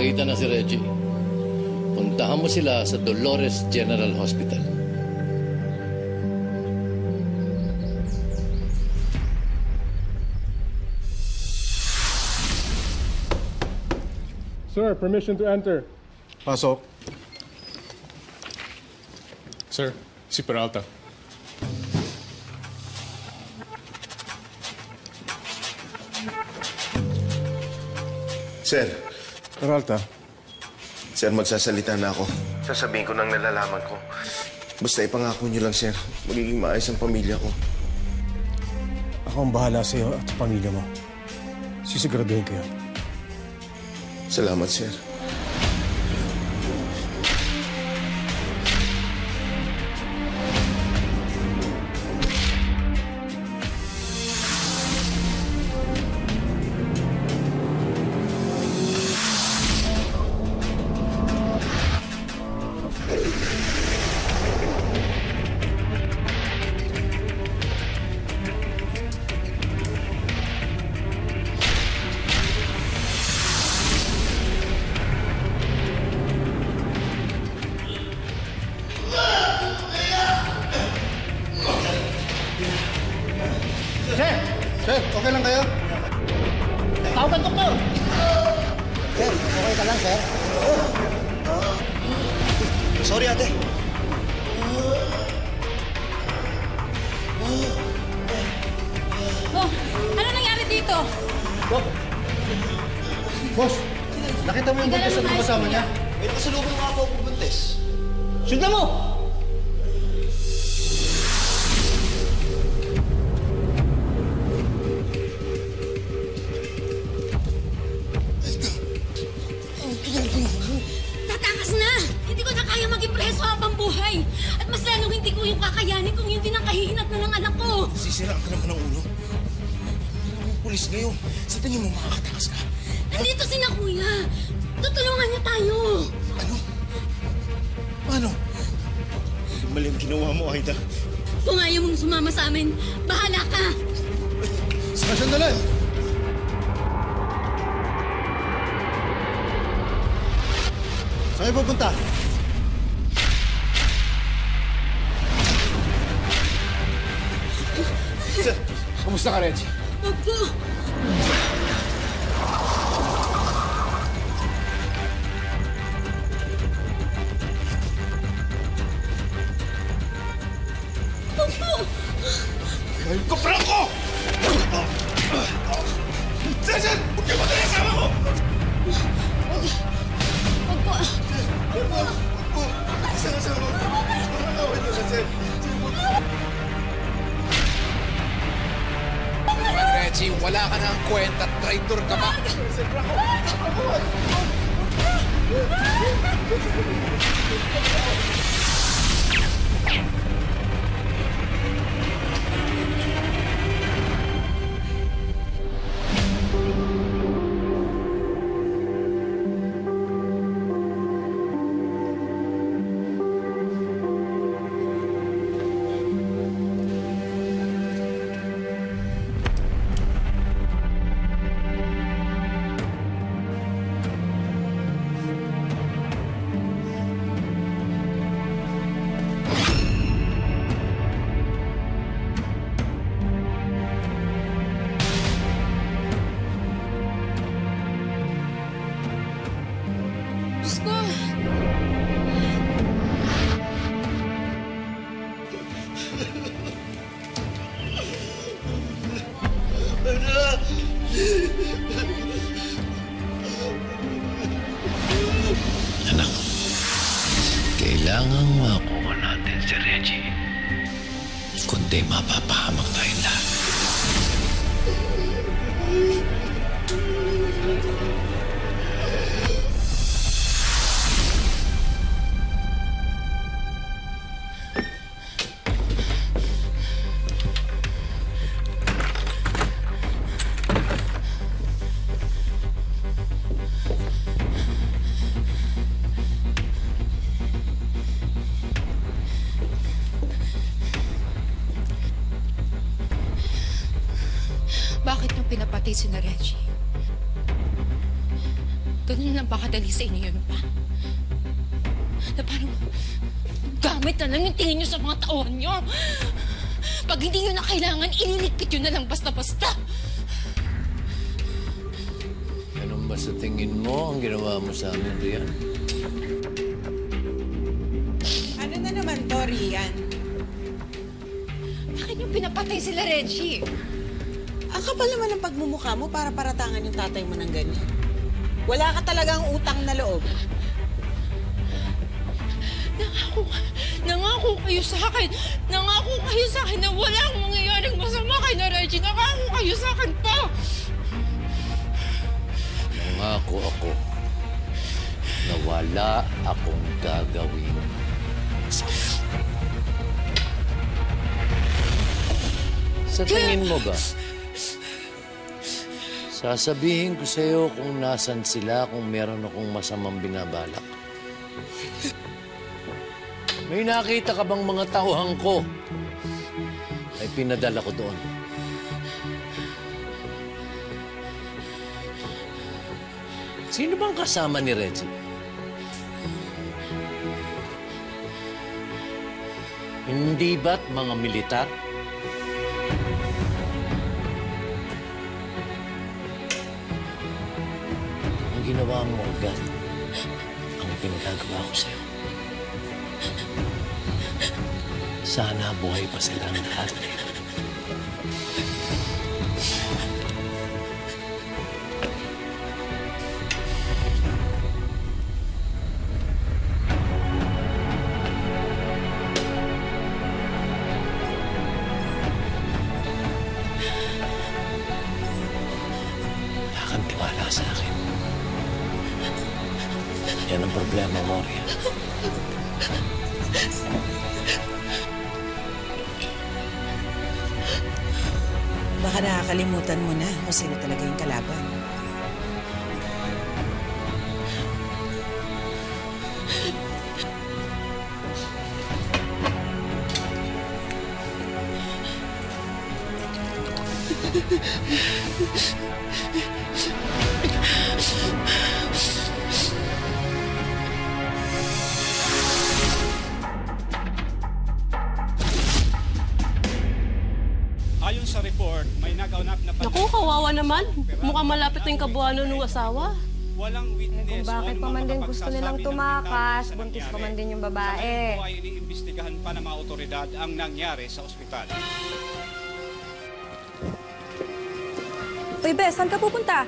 Nakita na si Reggie. Puntahan mo sila sa Dolores General Hospital. Sir, permission to enter. Pasok. Sir, si Peralta. Sir. Peralta. Sir, magsasalita na ako. Sasabihin ko ng nalalaman ko. Basta ipangako niyo lang, sir. Magiging maayos ang pamilya ko. Ako ang bahala sa iyo at sa pamilya mo. Sisiguraduhin ko yan. Salamat, sir. Sir, okay lang kayo? Tawagan doktor! Sir, okay ka lang, sir? Sorry, ate. Oh, ano nangyari dito? Boss, nakita mo yung buntis at yung kasama niya? May nakasalubong nga ako buntis. Sundan mo! Tatakas na! Hindi ko na kaya maging preso habang buhay. At mas lalong hindi ko yung kakayanin kung yun din ang kahihinat na ng anak ko. Sisiraan ka naman ng ulo. Maraming pulis ngayon. Sa tingin mo makakatakas ka? Nandito si na kuya. Tutulungan niya tayo. Ano? Paano? Mali ang ginawa mo, Aida. Kung ayaw mong sumama sa amin, bahala ka. Sandali! Saan kayo pupunta? Sir, kamusta ka, Reggie? Opo. Opo. Ay, kapra ko! Sir! Huwag kayo matay ang kasama ko! Opo. Kasama ko! Awit mo siya, sir. Reggie, wala ka na ang kwenta. Traitor ka pa. Diyos ko. Anak, kailangan makuha natin si Reggie. Kundi mapapahamak tayong lahat. Bakit niyo pinapatay si na Reggie? Ganun lang ba kadali sa inyo yun pa? Na parang gamit na lang yung tingin nyo sa mga tauhan nyo. Pag hindi nyo na kailangan, ililigpit nyo na lang basta-basta. Ganun ba sa tingin mo ang ginawa mo sa amin, Rian? Ano na naman to, Rian? Bakit nyo pinapatay sila, Reggie? Ang kapal naman ng pagmumukha mo para paratangan yung tatay mo ng ganyan. Wala ka talagang utang na loob. Nangako kayo sa akin. Nangako kayo sa akin na walang mangyayaring masama kay na Reggie. Nangako kayo sa akin pa. Nangako ako na wala akong gagawin masama. Sa tingin mo ba, sasabihin ko sa'yo kung nasan sila kung meron akong masamang binabalak? May nakita ka bang mga tauhan ko ay pinadala ko doon? Sino bang kasama ni Reggie? Hindi ba't mga militar? Ang ginawa mo agad ang pinagagawa ko sa'yo. Sana buhay pa silang lahat. Wala kang tiwala sa akin. Yan ang problema mo, Rian. Baka nakakalimutan mo na kung sino talaga yung kalaban. Ayon sa report, may nagaunap na Naku, kawawa naman. Mukhang malapit na yung kabuhanan ng asawa. Walang witness. Kung bakit pa man din gusto nilang tumakas, buntis pa man din yung babae. Sa ngayon po ay iniimbestigahan pa ng mga otoridad ang nangyari sa ospital. Uy, Bes, saan ka pupunta?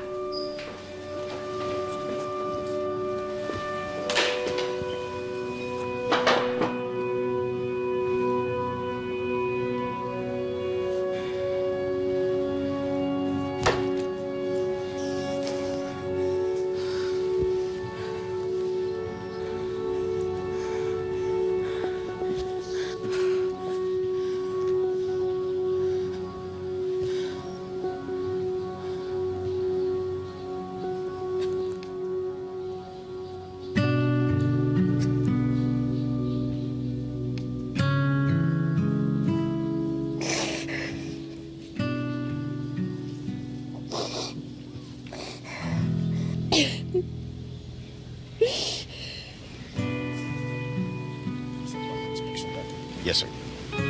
Yes, sir.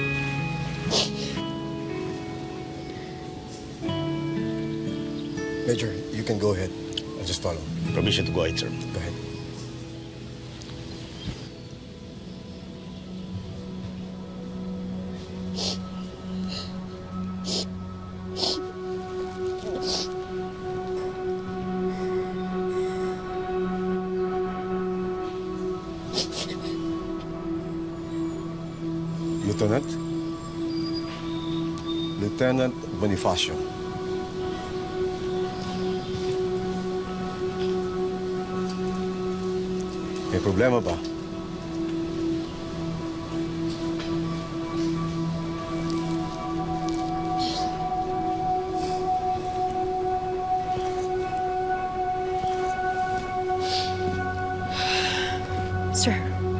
Major, you can go ahead. I'll just follow. Permission to go ahead, sir. Go ahead. Lieutenant Bonifacio. May problema ba? Sir.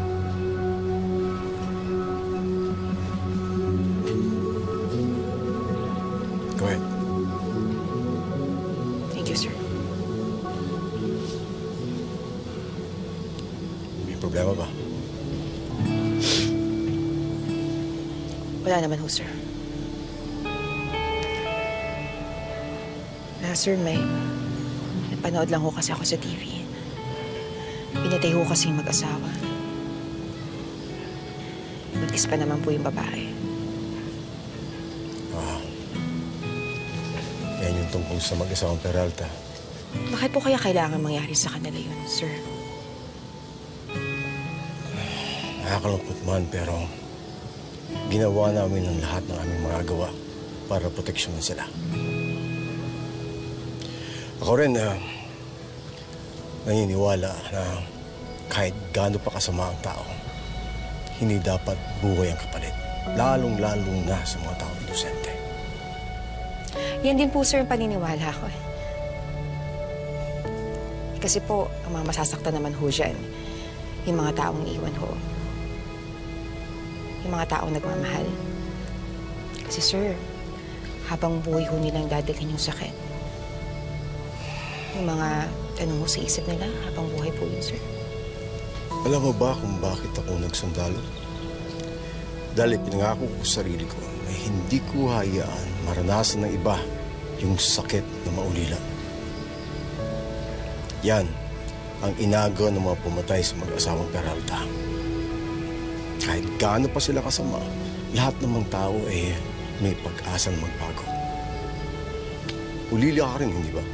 Go ahead. Thank you, sir. Wala naman ho, sir. Sir, may napanood lang ho kasi ako sa TV. Pinatay ho kasing mag-asawa. Buntis pa naman po yung babae. Yan yung tungkol sa mag-asawang Peralta. Bakit po kaya kailangan mangyari sa kanila yun, sir? Nakakalungkot man, pero ginawa namin ang lahat ng aming magagawa para proteksyonan sila. Ako rin, naniniwala na kahit gaano pa kasama ang tao, hindi dapat buhay ang kapalit. Lalong-lalong na sa mga taong inosente. Yan din po, sir, yung paniniwala ko. Kasi po, ang mga masasaktan naman ho dyan, yung mga taong iwan ho. Yung mga taong nagmamahal. Kasi, sir, habang buhay ho nilang dadalhin yung sakit. Yung mga tanong mo sa isip nila habang buhay po yun, sir. Alam mo ba kung bakit ako nagsundalo? Dahil pinangako ko sa sarili ko na hindi ko hayaan maranasan ng iba yung sakit na maulila. Yan ang inaga ng mga pumatay sa mag-asawang Peralta. Kahit gaano pa sila kasama, lahat namang tao may pag-asang magbago. Ulila ka rin, hindi ba?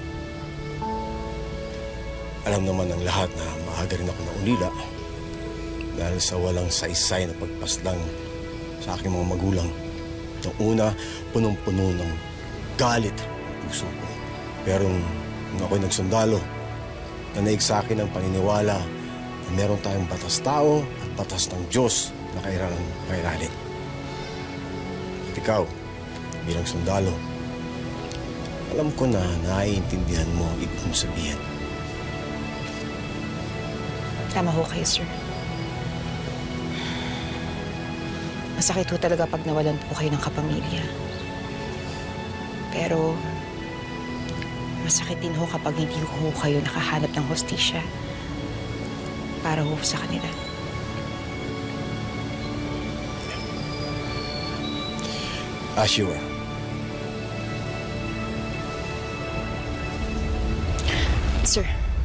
Alam naman ng lahat na maaga rin ako na ulila dahil sa walang saysay na pagpaslang sa aking mga magulang. Noong una, punong-puno ng galit ang puso ko. Pero nung ako'y nagsundalo, nanaig sa akin ang paniniwala na meron tayong batas tao at batas ng Diyos na kairalan. At ikaw, bilang sundalo, alam ko na naiintindihan mo ang ibig mong sabihin. Tama ho kayo, sir. Masakit ho talaga pag nawalan po kayo ng kapamilya. Pero masakit din ho kapag hindi ho kayo nakahanap ng hustisya para ho sa kanila. As you were. Sir.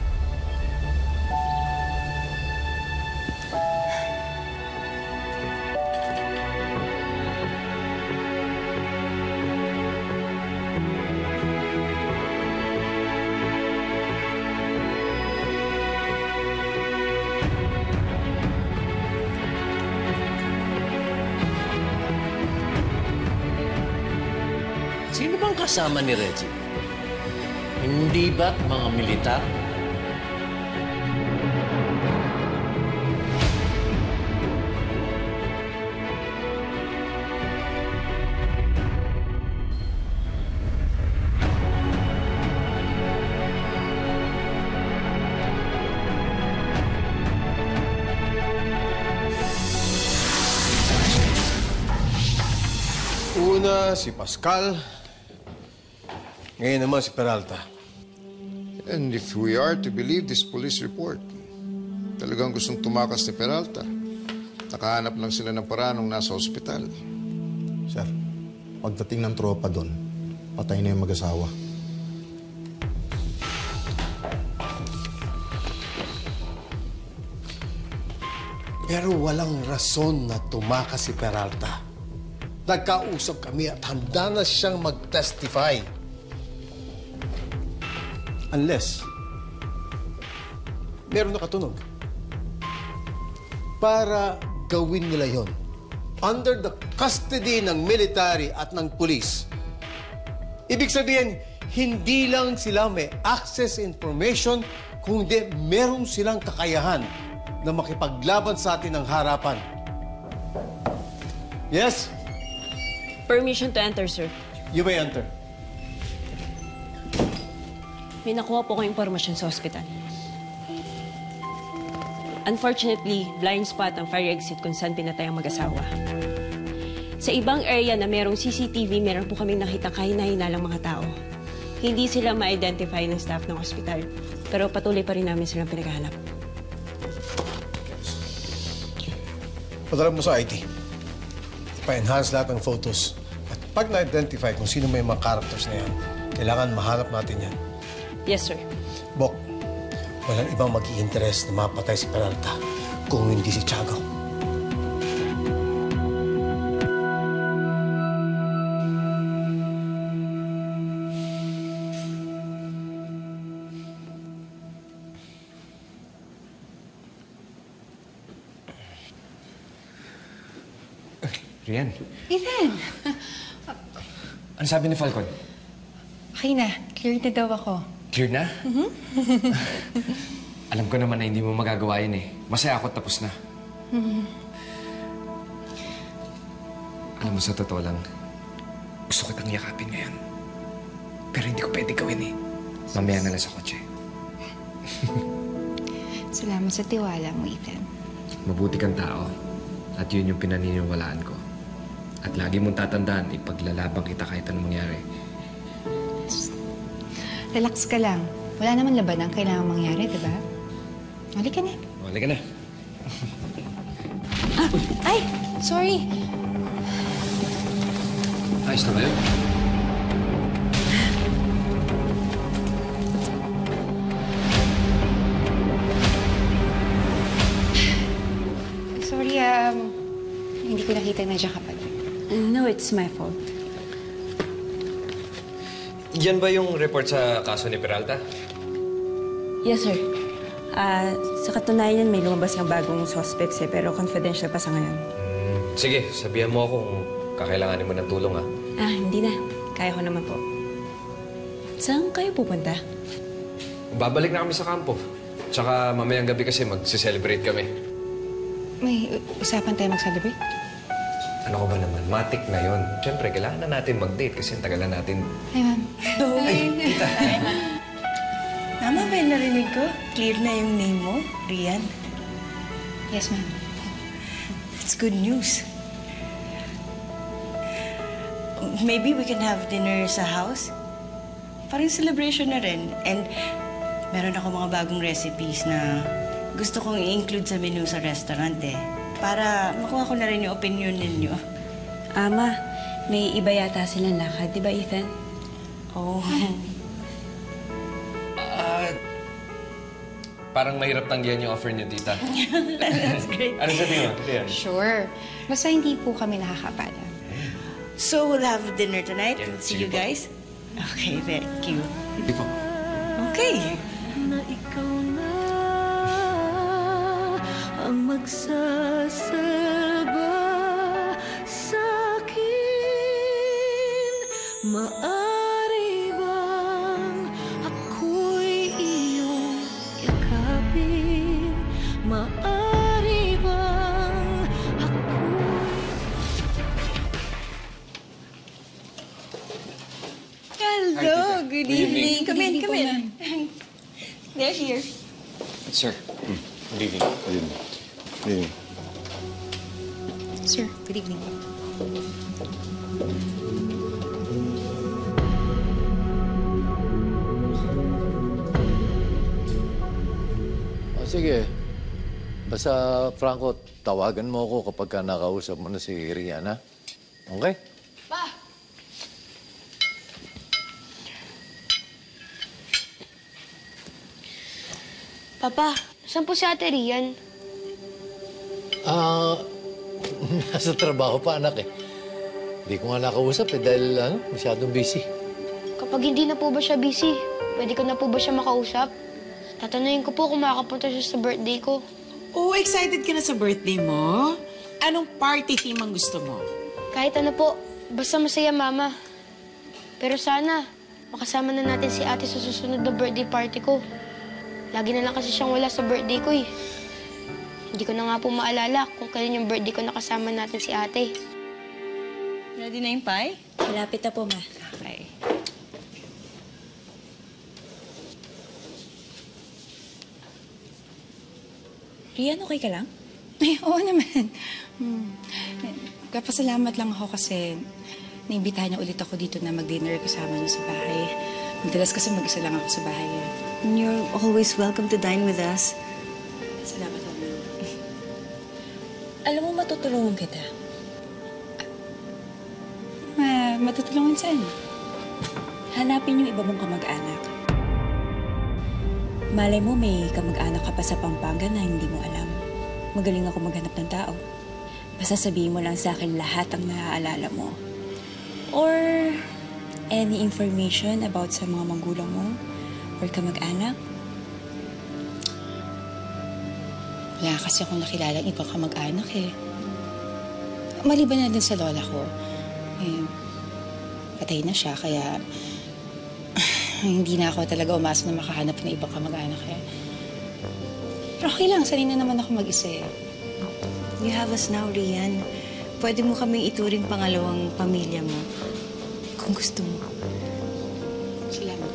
Sino bang kasama ni Reggie? Hindi ba't mga militar? Una, si Pascal. Ngayon naman si Peralta. And if we are to believe this police report, talagang gustong tumakas ni Peralta. Nakahanap lang sila ng paraan nung nasa ospital. Sir, pagdating ng tropa doon, patay na yung mag-asawa. Pero walang rason na tumakas si Peralta. Nagkausap kami at handa na siyang mag-testify. Unless, meron nakatunog. Para gawin nila yon under the custody ng military at ng police. Ibig sabihin, hindi lang sila may access information, kundi meron silang kakayahan na makipaglaban sa atin ng harapan. Yes? Permission to enter, sir. You may enter. May nakuha po kong impormasyon sa ospital. Unfortunately, blind spot ang fire exit kung saan pinatay ang mag-asawa. Sa ibang area na merong CCTV, meron po kaming nakitang kahina-hinalang mga tao. Hindi sila ma-identify ng staff ng ospital, pero patuloy pa rin namin silang pinaghahanap. padala mo sa IT. Ipa-enhance lahat ng photos. At pag na-identify kung sino may mga characters na yan, kailangan mahanap natin yan. Yes, sir. Bok, walang ibang mag-i-interest na mapatay si Peralta kung hindi si Tiago. Rian, Ethan! ano sabi ni Falcon? Okay na. Cleared na daw ako. Clear na? Alam ko naman na hindi mo magagawa yun eh. Masaya ako at tapos na. Alam mo, sa totoo lang, gusto kitang yakapin ngayon. Pero hindi ko pwede gawin eh. Mamaya na lang sa kotse. Salamat sa tiwala mo, Ethan. Mabuti kang tao. At yun yung pinaniniwalaan ko. At lagi mong tatandaan, ipaglalabang kita kahit anong mangyari. Relax ka lang. Wala naman laban ang kailangan mangyari, di ba? Halika na. Halika na. Ay! Sorry. Ayos na kayo? Sorry, hindi ko nakita na dyan kapag. No, it's my fault. Yan ba yung report sa kaso ni Peralta? Yes, sir. Sa katunayan, may lumabas ng bagong suspects eh, pero confidential pa sa ngayon. Sige, sabihan mo ako kung kakailanganin mo ng tulong, ha? Hindi na. Kaya ko naman po. Saan kayo pupunta? Babalik na kami sa kampo. Tsaka mamayang gabi kasi mag-celebrate kami. May usapan tayo mag-celebrate? Ano ko ba naman? Matik na yun. Siyempre, kailangan na natin mag-date kasi ang tagal na natin. Hi, ma'am. Ay, tita. Mama, may narinig ko. Clear na yung name mo, Rian. Yes, ma'am. It's good news. Maybe we can have dinner sa house? Parang celebration na rin. And meron ako mga bagong recipes na gusto kong i-include sa menu sa restaurant eh. Para makuha ko na rin yung opinion ninyo. Ama, may iba yata silang lakad. Di ba, Ethan? Oh. Parang mahirap tanggihan yung offer niyo, tita. That's great. Ano sabi mo? Rian? Sure. Basta hindi po kami nakakapala. So we'll have dinner tonight? Yeah, See sige you po. guys? Okay, thank you. Hindi po. Okay. Na ikaw na ang magsasaba sa akin. Maari bang ako'y iyong yakapin? Maari bang ako'y... Hello, good evening. Come in, come in. They're here. Sir. Good evening. Good evening. Good evening. Sir, good evening. Sige. Basta, Franco, tawagan mo ako kapag ka nakausap mo na si Rian, ha? Okay? Pa! Papa, saan po si Ate Rian? Nasa trabaho pa, anak, eh. Hindi ko nga nakausap, eh, dahil, masyadong busy. Kapag hindi na po ba siya busy, pwede ko na po ba siya makausap? Tatanungin ko po kung makakapunta siya sa birthday ko. Oh, excited ka na sa birthday mo? Anong party theme ang gusto mo? Kahit ano po, basta masaya, Mama. Pero sana, makasama na natin si Ate sa susunod na birthday party ko. Lagi na lang kasi siyang wala sa birthday ko eh. Hindi ko na nga po maalala kung kailan yung birthday ko nakasama natin si Ate. Ready na yung pie? Malapit na po, ma. Okay. Rian, okay ka lang? Ay, oo naman. Kapasalamat lang ako kasi naimbitahan niya ulit ako dito na mag-dinner kasama niyo sa bahay. Madalas kasi mag-isa lang ako sa bahay. You're always welcome to dine with us. Salamat, Mama. Alam mo, matutulungan kita. Matutulungan saan? Hanapin yung iba mong kamag-anak. Malay mo, may kamag-anak ka pa sa Pampanga na hindi mo alam. Magaling ako maghanap ng tao. Basta sabihin mo lang sa akin lahat ang naaalala mo. Or any information about sa mga magulang mo or kamag-anak. Wala kasi akong nakilalang ibang kamag-anak eh. Maliban na din sa lola ko. Patay na siya, kaya hindi na ako talaga umasa na makahanap ng ibang kamag-anak eh. Pero okay lang, sanay na naman ako mag-isa eh. You have us now, Rian. Pwede mo kaming ituring pangalawang pamilya mo. Kung gusto mo. Salamat.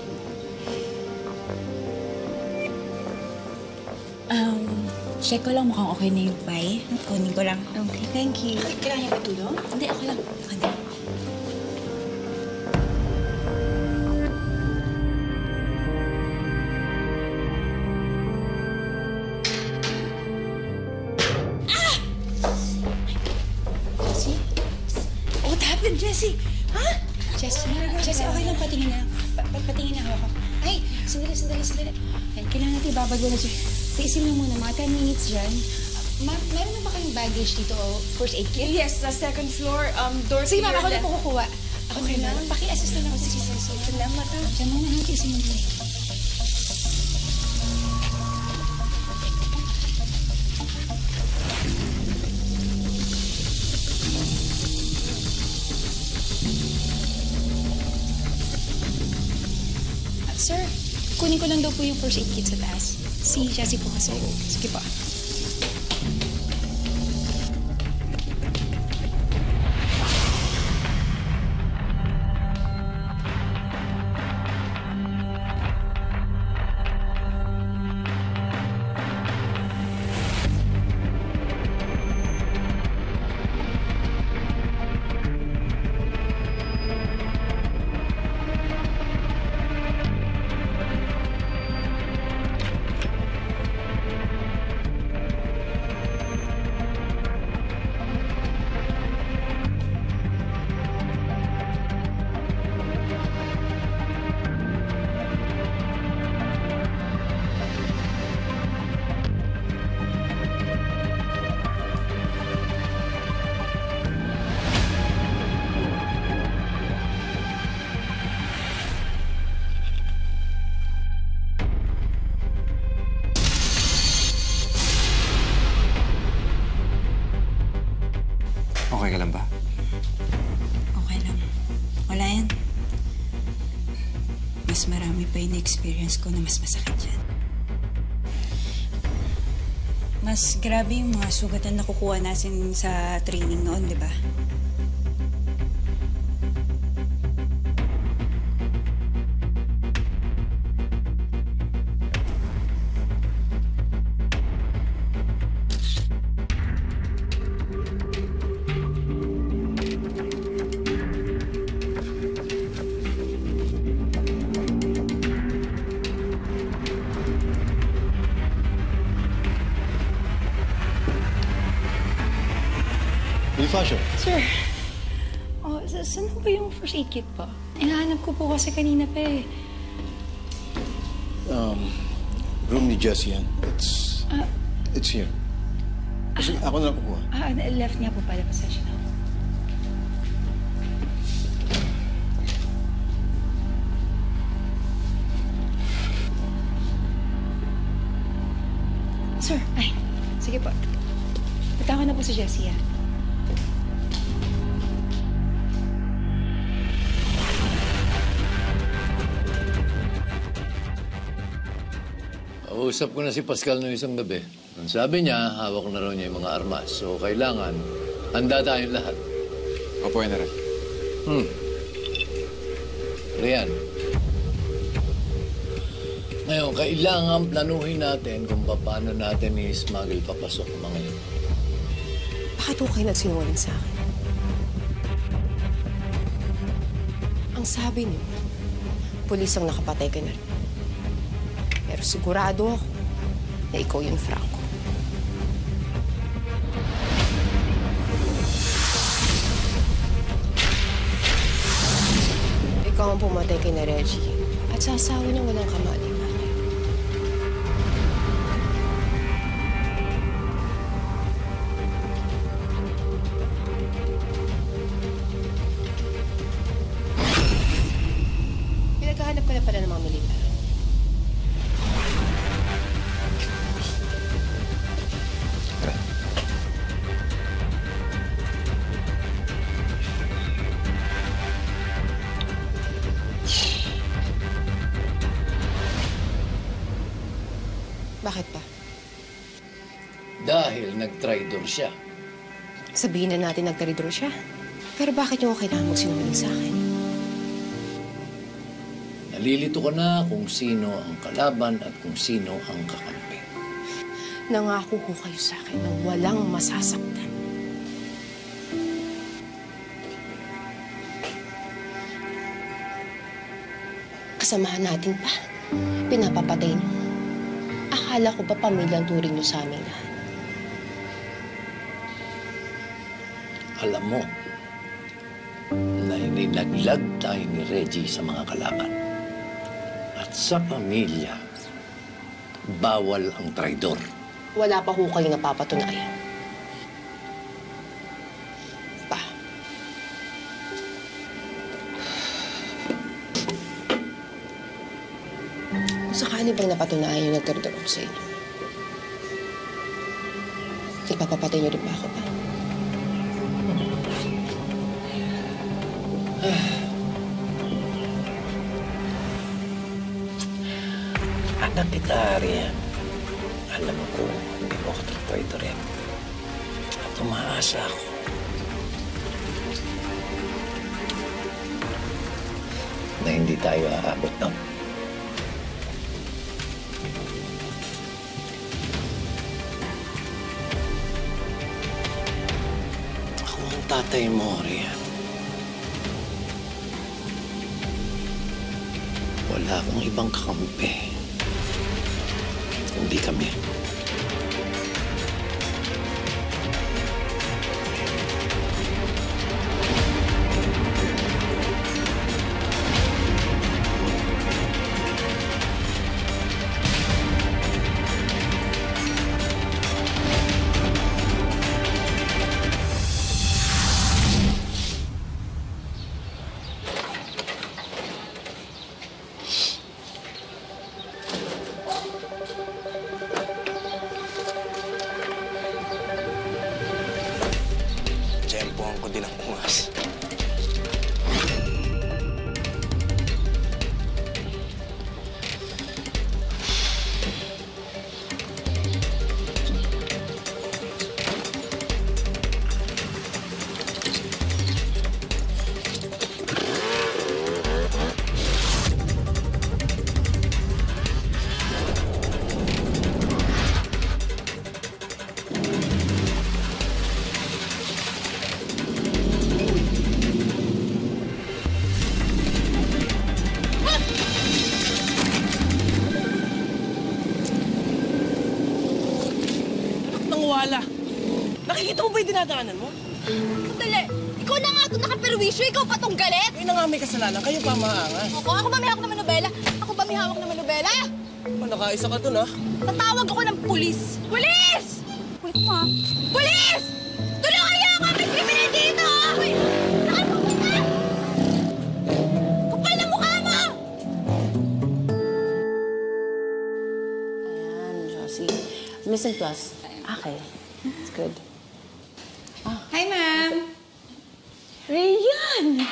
Check ko lang mukhang okay na yung pie. Kunin ko lang. Okay, thank you. Kailangan niya patulong? Hindi, okay lang. Okay lang. Jessie? What happened, Jessie? Ha? Jessie, okay lang. Patingin na. Patingin na ako. Ay, sandali. Yan, kailangan natin ibabagwa na siya. Tiisin lang muna, mga 10 minutes dyan. Meron na ba kayong baggage dito o first aid kit? Yes, sa second floor, door Sige, to ma'am, your ako na left. po kukuha. Okay lang. Paki-assist na lang ako. Sige. Salamat ha. Diyan muna ha, tiisin mo muna. Sir, kunin ko lang daw po yung first aid kit sa taas. Si Jessie po kasi. Sige po. Okay ka lang ba? Okay lang. Wala yan. Mas marami pa yung experience ko na mas masakit yan. Mas grabe yung mga sugatan na kukuha natin sa training noon, di ba? Fashion. Sir, saan po ba yung first aid kit po? Hinahanap ko po kasi kanina pa eh. Room ni Jessie yan. It's here. Kasi ako na lang kukuha. Left niya po pala, pasensya na. Sir, sige po. Punta ko na po si Jessie, ah. Usap ko na si Pascal noong isang gabi. Ang sabi niya, hawak na raw niya yung mga armas. So, kailangan, handa tayong lahat. Opo, General. Rian. Ngayon, kailangan planuhin natin kung paano natin i-smuggle papasok ang mga yun. Bakit ko kayo nagsinungaling sa akin? Ang sabi niyo, pulis ang nakapatay ka na. Pero sigurado ako na ikaw yung Franco. ang pumatay kay na Reggie. At sa asawa niya walang kamali. Pinaghahanap ka na pala ng mga militar. Bakit pa? Dahil nag-traidor siya. Sabihin na natin nagtaridor siya. Pero bakit yung kailangan magsinungaling sa akin? Nalilito ka na kung sino ang kalaban at kung sino ang kakampi. Nangako ko kayo sa akin na walang masasaktan. Kasamahan natin pa. Pinapapatay niyo. Akala ko pa pamilyang turing niyo sa amin lahat. Alam mo na ininaglag tayo ni Reggie sa mga kalaban. At sa pamilya, bawal ang traidor. Wala pa ho kayo napapatunayan. Pa. Kung sakali bang napatunayan yung nagtaridor ako sa inyo, ipapapatay niyo rin ba ako pa? Anak kita, Rian. Alam ko, hindi mo ako traidor yan. At umaasa ako. Na hindi tayo aabot ng ako ang tatay mo, Rian. Wala akong ibang kakampi. Kundi kami. Tempohan ko din ang ungas. Wala. Nakikita mo ba yung dinadaanan mo? Sandali. Ikaw na nga ito nakaperwisyo. Ikaw pa tong galit. Kayo na nga may kasalanan. Kayo pa maangas. Ako ba may hawak ng manobela? Ako ba may hawak ng manobela? Nakaisa ka dun, ha? Tatawag ako ng pulis. Pulis! Pulis mo, ha? Pulis! Tulungan niyo ako! May kriminal dito! Nakapupunta! Kapal na mukha mo! Ayan, Josie. Missing plus. Okay. It's good. Hi, ma'am. Rian!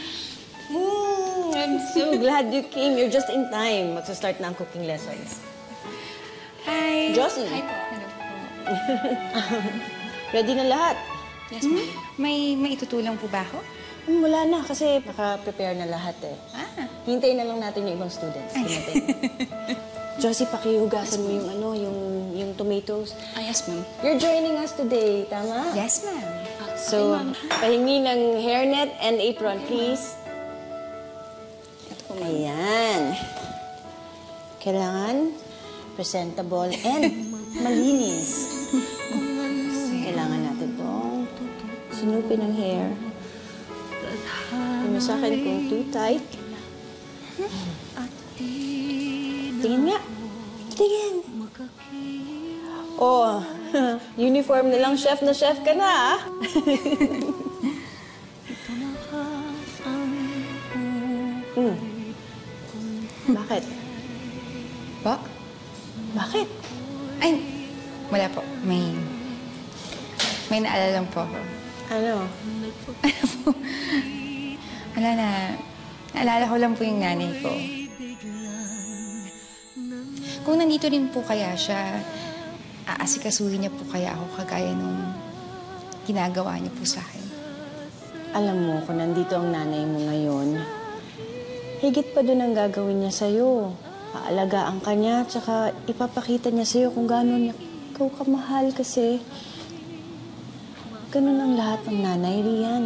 I'm so glad you came. You're just in time. Magsa-start na ang cooking lessons. Hi. Josie. Hi po. Hello po. Ready na lahat? Yes, ma'am. May itutulong po ba ako? Wala na kasi naka-prepare na lahat eh. Hintayin na lang natin yung ibang students. Josie, pakihugasan mo yung yung tomatoes. Yes, ma'am. You're joining us today, tama? Yes, ma'am. So, pahingi ng hairnet and apron, please. Ito po, ma'am. Ayan. Kailangan presentable and malinis. Kailangan natin itong sinupin ng hair. Yung sa akin kung too tight, Tingin nga. Tingin. Oh, uniform na lang chef na chef ka na, ah. Bakit? Po? Bakit? Ay, wala po. May naalala lang po ako. Ano? Wala na. Naalala ko lang po yung nanay ko. Kung nandito rin po kaya siya, aasikasuhin niya po kaya ako kagaya nung ginagawa niya po sa akin. Alam mo, kung nandito ang nanay mo ngayon, higit pa doon ang gagawin niya sa'yo. Aalagaan ka niya, tsaka ipapakita niya sa'yo kung gaano niya ikaw kamahal kasi ganun ang lahat ng nanay, Rian.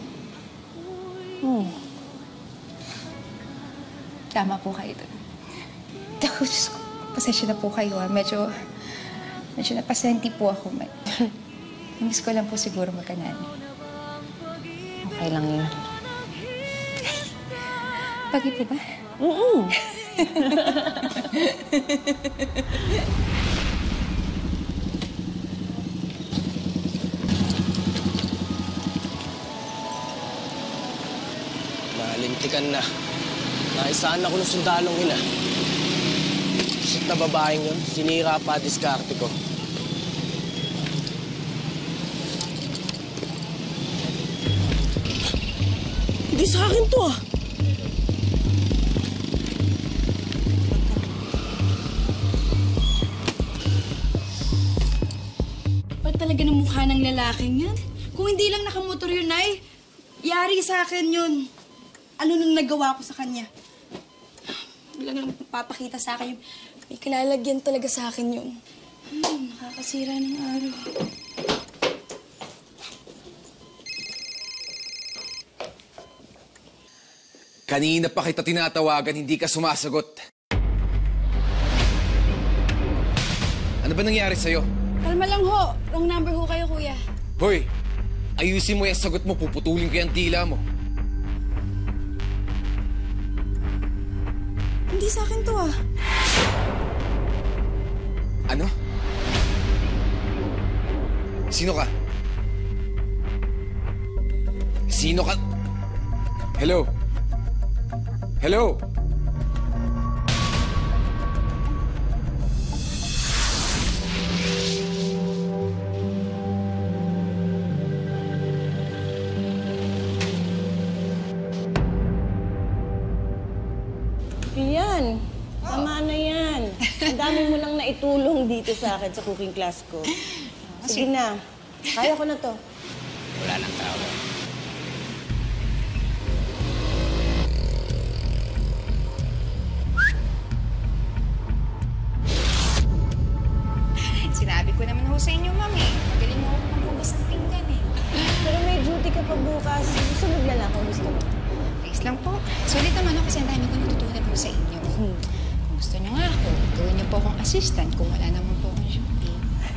Tama po kayo doon. Diyos ko, pasensya na po kayo. Medyo napasenti po ako. Miss ko lang po siguro magkanani. Okay lang yun. Bagay po ba? Nalintikan na. Naisaan ako ng sundalong yun, ah. Pusit na babaeng yun. Sinira pa diskarte ko. Hindi sa akin to, ah. Ba't talaga ng mukha ng lalaking yan? Kung hindi lang nakamotor yun, Nay, yari sa akin yun. Ano nung nagawa ko sa kanya? Wala nang papakita sa akin yun. May kalalagyan talaga sa akin yun. Nakakasira ng araw. Kanina pa kita tinatawagan, hindi ka sumasagot. Ano ba nangyari sa'yo? Kalma lang ho. Wrong number ho kayo, kuya. Hoy, ayusin mo yung sagot mo, puputulin ko yung dila mo. Hindi sa akin to, ah. Ano? Sino ka? Sino ka? Hello? Hello? Rian, tama na yan. Ang dami mo nang naitulong dito sa akin sa cooking class ko. Sige na. Kaya ko na to. Wala nang tao. Sinabi ko naman ho sa inyo, Mami. Magaling mo ako maghugas ng pinggan eh. Pero may duty ka pa bukas. Susunod na lang kung gusto mo. Please lang po. Sulit naman ako kasi ang dami ko natutunan po sa inyo. Kung gusto niyo nga ako, gawin niyo po akong assistant kung wala naman po akong duty.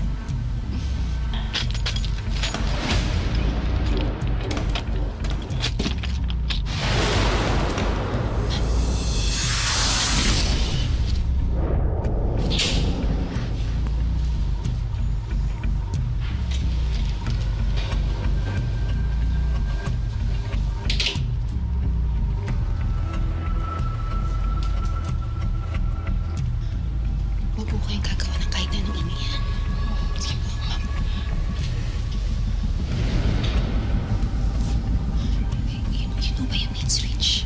Huwag po kayong gagawa ng kahit anong ingay. Sige po, ma'am. You know ba yung main switch?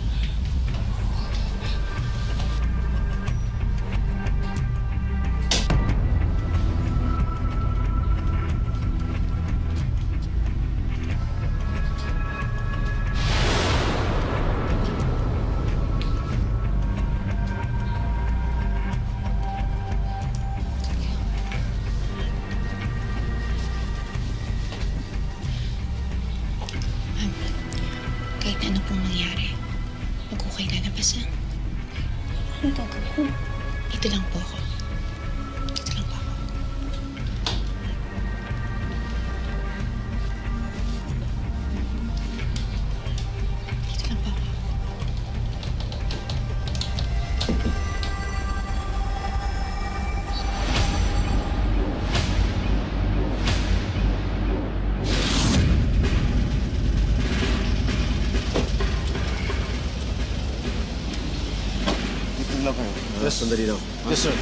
Kahit ano pong mangyari, huwag ko kayo lalabas, ha? Ano gagawin? Dito lang po ako. Dito lang po ako. Dito lang po ako. Yes, sandali lang. Yes, sir.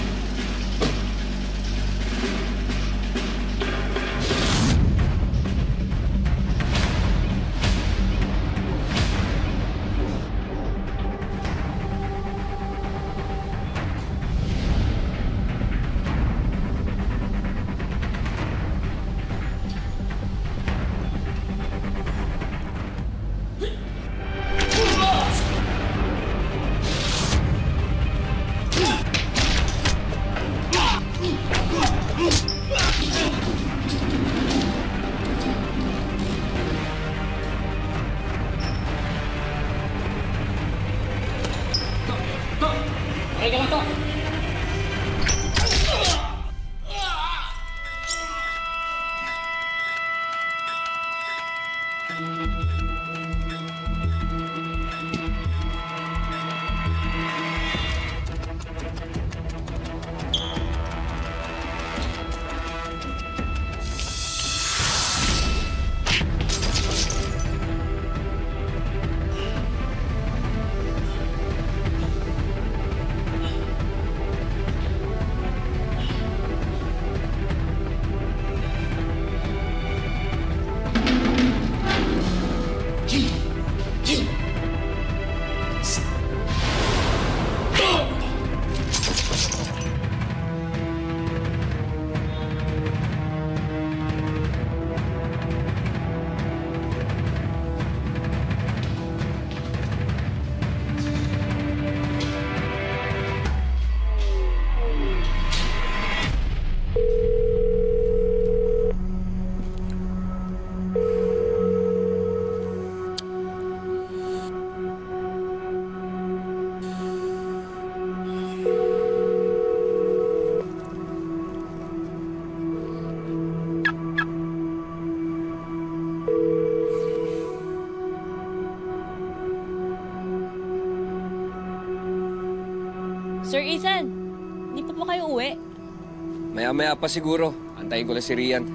Sir Ethan, hindi pa po kayo uwi? Maya-maya pa siguro. Antayin ko lang si Rian.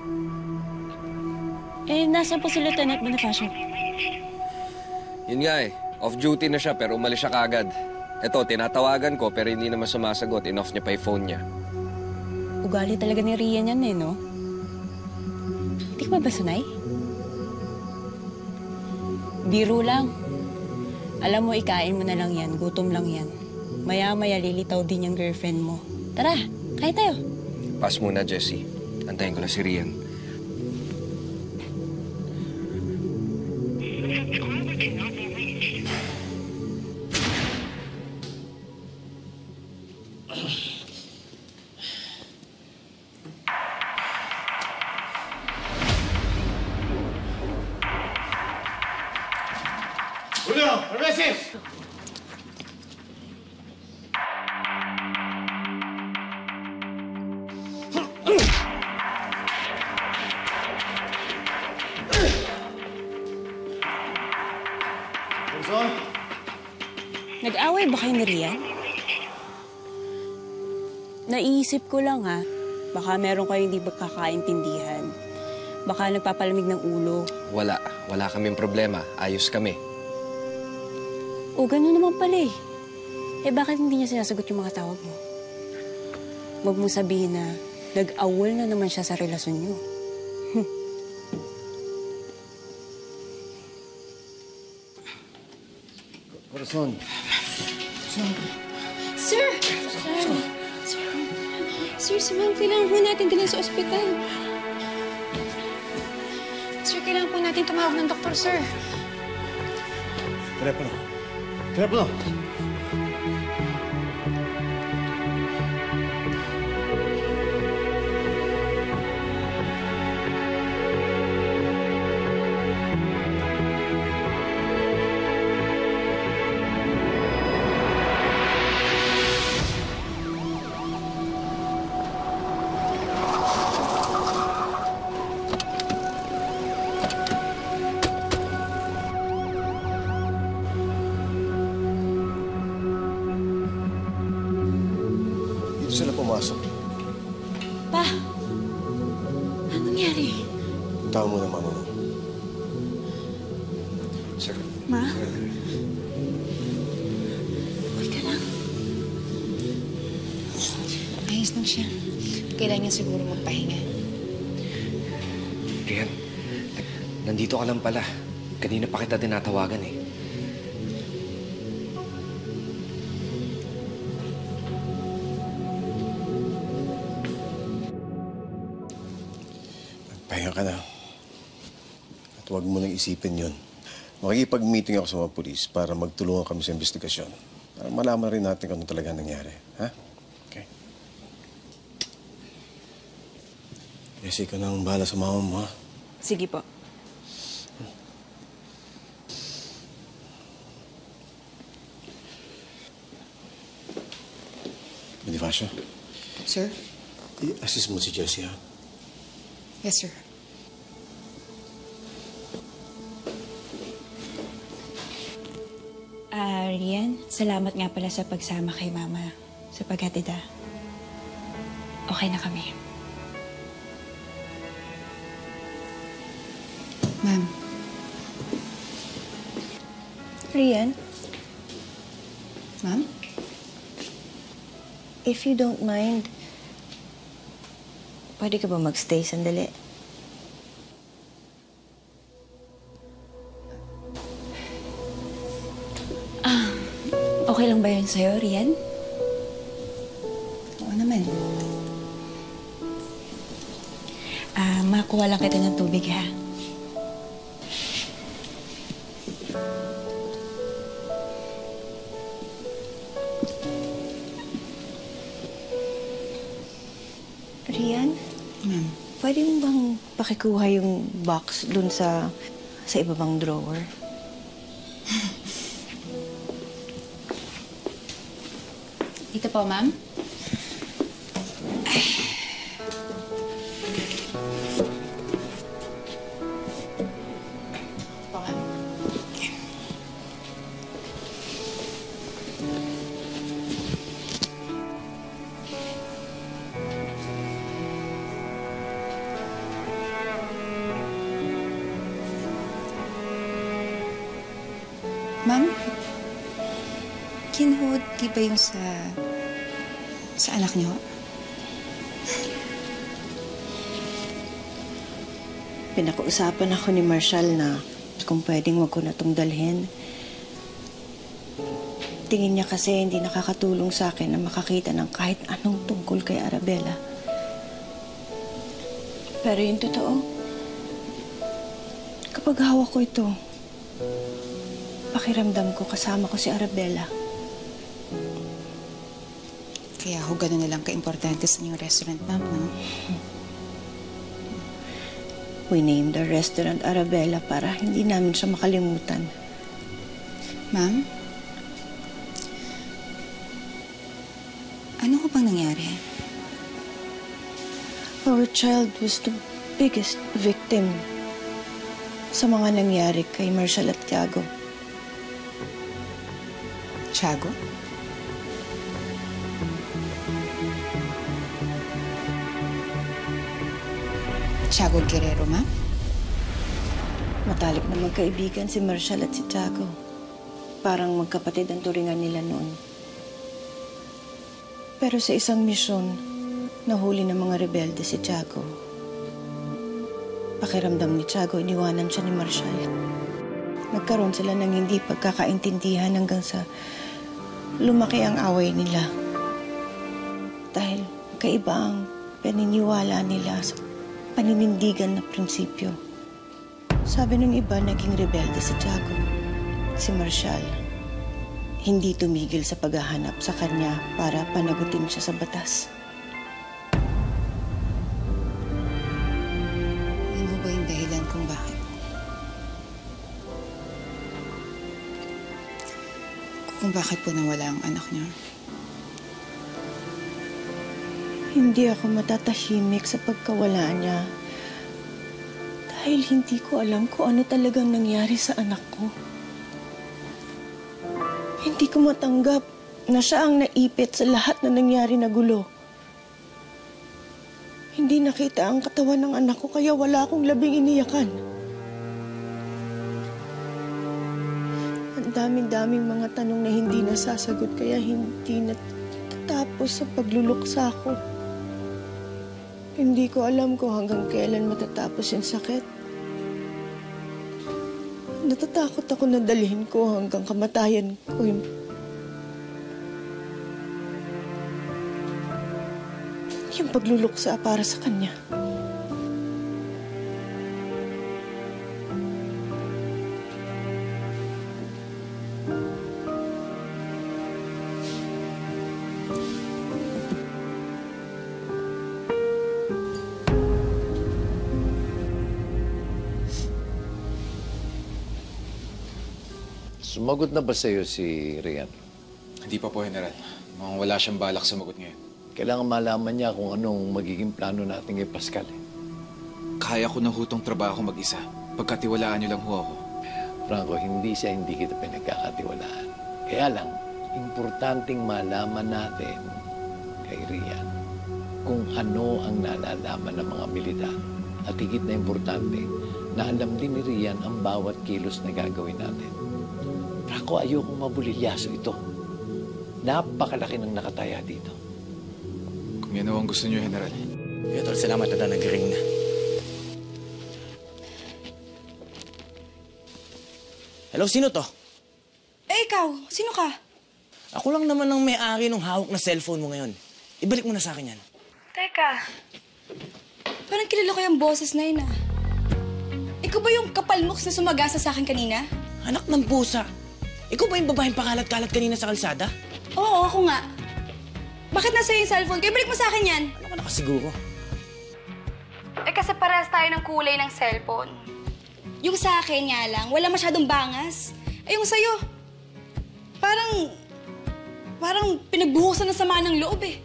Nasaan po si Lieutenant Bonifacio? Yun nga eh. Off-duty na siya pero umalis siya kaagad. Eto, tinatawagan ko pero hindi naman sumasagot. In-off niya pa yung phone niya. Ugali talaga ni Rian yan no? Hindi ka ba sanay? Biro lang. Alam mo, ikain mo na lang yan. Gutom lang yan. Maya-maya lilitaw din yung girlfriend mo. Tara, kain tayo. Pass muna, Jessie. Antayin ko lang si Rian. Julio, reveses! Nag-away ba kayo ni Rian? Naiisip ko lang baka meron kayo hindi magkakaintindihan. Baka nagpapalamig ng ulo. Wala kaming problema. Ayos kami. O, gano'n naman pala eh. Bakit hindi niya sinasagot yung mga tawag mo? Huwag mong sabihin na nag-awol na naman siya sa relasyon niyo. Corazon. Sir! Sir, si Ma'am, kailangan po natin dalhin sa ospital. Sir, kailangan po natin tumawag ng doktor, sir. Telepono. Telepono. Sila pumasok. Pa, ano nangyari? Tawag mo na mama mo. Sir. Ma? Okay ka lang? ayos lang siya. Kailangan niya siguro magpahinga. Rian, nandito ka lang pala. Kanina pa kita tinatawagan eh. Pahinga ka na. At huwag mo nang isipin yun. Makikipag-meeting ako sa mga pulis para magtulungan kami sa investigasyon. Para malaman rin natin kung ano talaga nangyari. Ha? Okay. Yes, ikaw na ang bahala sa mama mo, ha? Sige po. Bonifacio, Sir? i-assist mo si Jessie, ha? Yes, sir. Rian, salamat nga pala sa pagsama kay Mama sa paghatid. Okay na kami. Ma'am. Rian? Ma'am? If you don't mind, pwede ka ba magstay sandali? Okay lang ba yun sa'yo, Rian? Oo naman. Makuha lang kita ng tubig, ha? Rian? Ma'am. Pwede mo bang pakikuha yung box dun sa ibabang drawer? Dito po, ma'am. Po, ma'am. Ma'am, kinhood, di ba yung sa anak niyo? Pinag-uusapan ako ni Marshall na kung pwedeng wag ko na itong dalhin. Tingin niya kasi hindi nakakatulong sa akin na makakita ng kahit anong tungkol kay Arabella. Pero yung totoo, kapag hawak ko ito, pakiramdam ko kasama ko si Arabella. Kaya ho, gano'n na lang ka-importante sa inyong restaurant, ma'am, no? We named the restaurant Arabella para hindi namin siya makalimutan. Ma'am? Ano ho bang nangyari? Our child was the biggest victim sa mga nangyari kay Marshall at Tiago. Tiago? Tiago Guerrero, ma'am? Matalik na magkaibigan si Marshall at si Tiago. Parang magkapatid ang turingan nila noon. Pero sa isang misyon, nahuli ng mga rebelde si Tiago. Pakiramdam ni Tiago, iniwanan siya ni Marshall. Nagkaroon sila ng hindi pagkakaintindihan hanggang sa lumaki ang away nila. Dahil kaiba ang paniniwala nila sa paninindigan na prinsipyo. Sabi ng iba, naging rebelde si Tiago. Si Marshall, hindi tumigil sa paghahanap sa kanya para panagutin siya sa batas. Ano ba yung dahilan kung bakit? Kung bakit po nawala ang anak niyo? Hindi ako matatahimik sa pagkawala niya. Dahil hindi ko alam kung ano talagang nangyari sa anak ko. Hindi ko matanggap na siya ang naipit sa lahat na nangyari na gulo. Hindi nakita ang katawan ng anak ko kaya wala akong labing iniyakan. Ang daming-daming mga tanong na hindi nasasagot kaya hindi natatapos sa pagluluksa ko. Hindi ko alam kung hanggang kailan matatapos yung sakit. Natatakot ako na dalhin ko hanggang kamatayan ko yung pagluluksa para sa kanya. Sumagot na ba sa'yo si Rian? Hindi pa po, General. Mukhang wala siyang balak sumagot ngayon. Kailangan malaman niya kung anong magiging plano natin kay Pascal. Kaya ko na hutong trabaho mag-isa. Pagkatiwalaan niyo lang ho ako. Franco, hindi kita pinagkakatiwalaan. Kaya lang, importanteng malaman natin kay Rian kung ano ang nalalaman ng mga militar. At higit na importante, na alam din ni Rian ang bawat kilos na gagawin natin. Franco, ayokong mabulilyaso ito. Napakalaki ng nakataya dito. Kung yan ang gusto niyo, General. Tol, salamat na nag-ring na. Hello, sino to? Ikaw, sino ka? Ako lang naman ang may-ari ng hawak na cellphone mo ngayon. Ibalik mo na sa akin yan. Teka, parang kilala ko yung boses na yun, ah. Ikaw ba yung kapalmoks na sumagasa sa akin kanina? Anak ng pusa. Ikaw ba yung babaeng pakalat-kalat kanina sa kalsada? Oo, ako nga. Bakit nasa yung cellphone ko? Ibalik mo sa akin yan. Ano ka nakasiguro? Kasi parehas tayo ng kulay ng cellphone. Yung sa akin nga lang, wala masyadong bangas. Yung sa'yo, parang pinagbuhusan ng sama ng loob eh.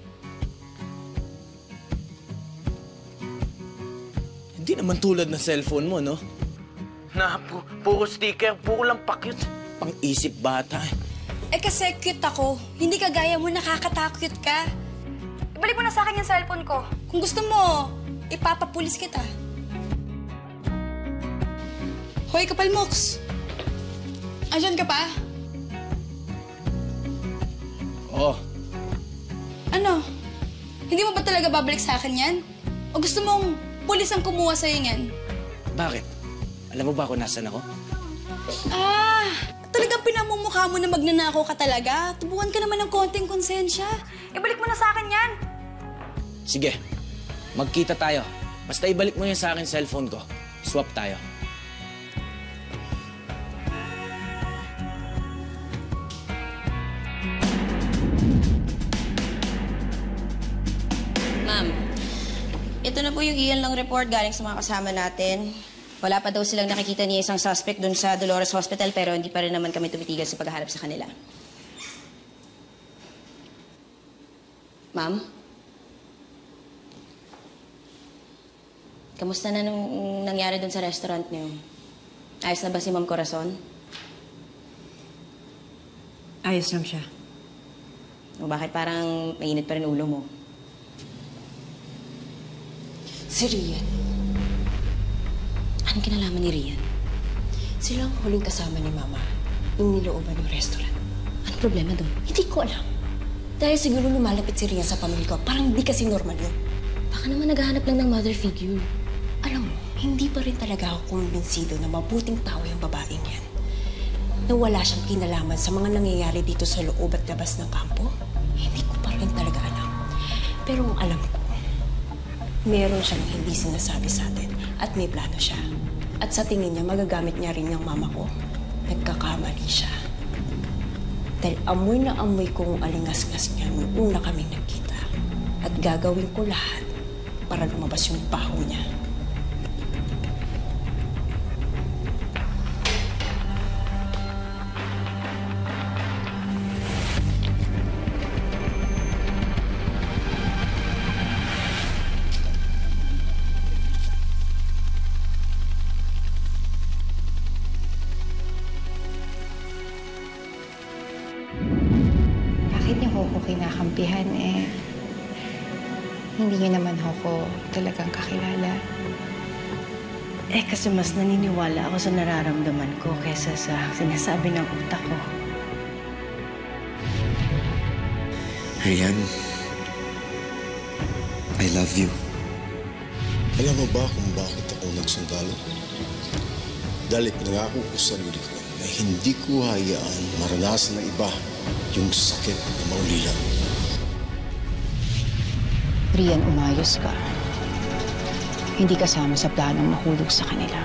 Hindi naman tulad ng cellphone mo, no? Na, puro sticker, puro lang pakyut. Pang-isip bata eh. Kasi cute ako. Hindi kagaya mo, nakakatakot ka. Ibalik mo na sa akin yung cellphone ko. Kung gusto mo, ipapapulis kita. Hoy, kapalmoks. Andyan ka pa? Oo. Ano? Hindi mo ba talaga babalik sa akin yan? O gusto mong pulis ang kumuha sa'yo yan? Bakit? Alam mo ba kung nasan ako? Talagang pinamumukha mo na magnanakaw ka talaga. Tubuhan ka naman ng konting konsensya. Ibalik mo na sa akin yan. Sige, magkita tayo. Basta ibalik mo yan sa akin cellphone ko. Swap tayo. Ma'am, ito na po yung iyan lang report galing sa mga kasama natin. Wala pa daw silang nakikita niya isang suspect dun sa Dolores Hospital pero hindi pa rin naman kami tumitigas sa paghahanap sa kanila. Ma'am? Kamusta na nung nangyari dun sa restaurant niyo? Ayos na ba si Ma'am Corazon? Ayos lang siya. O bakit parang mainit pa rin ulo mo? Si Rian. Anong kinalaman ni Rian? Sila ang huling kasama ni Mama nung nilooban yung restaurant. Anong problema doon? Hindi ko alam. Dahil siguro lumalapit si Rian sa pamilya ko. Parang hindi kasi normal yun. Baka naman naghahanap lang ng mother figure. Alam mo, hindi pa rin talaga ako kumbinsido na mabuting tao yung babaeng yan. Na wala siyang kinalaman sa mga nangyayari dito sa loob at labas ng kampo. Hindi ko pa rin talaga alam. Pero ang alam ko, meron siyang hindi sinasabi sa atin at may plano siya. At sa tingin niya, magagamit niya rin yung mama ko. Nagkakamali siya. Dahil amoy na amoy kong alingas-ngas niya nung una kaming nagkita. At gagawin ko lahat para lumabas yung baho niya. Kinakampihan hindi niyo naman ako talagang kakilala. Kasi mas naniniwala ako sa nararamdaman ko kaysa sa sinasabi ng utak ko. Rian, I love you. Alam mo ba kung bakit ako nagsundalo? Dahil pinangako ko sa sarili ko na hindi ko hayaan maranasan ng iba yung sakit na maulila. Rian, umayos ka. Hindi kasama sa planong mahulog sa kanila.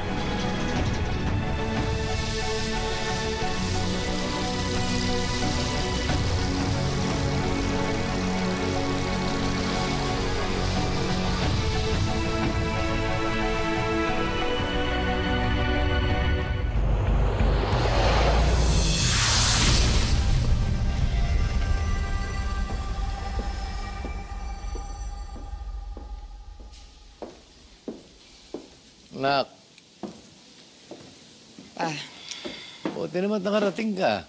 Nak. Buti naman nakarating ka.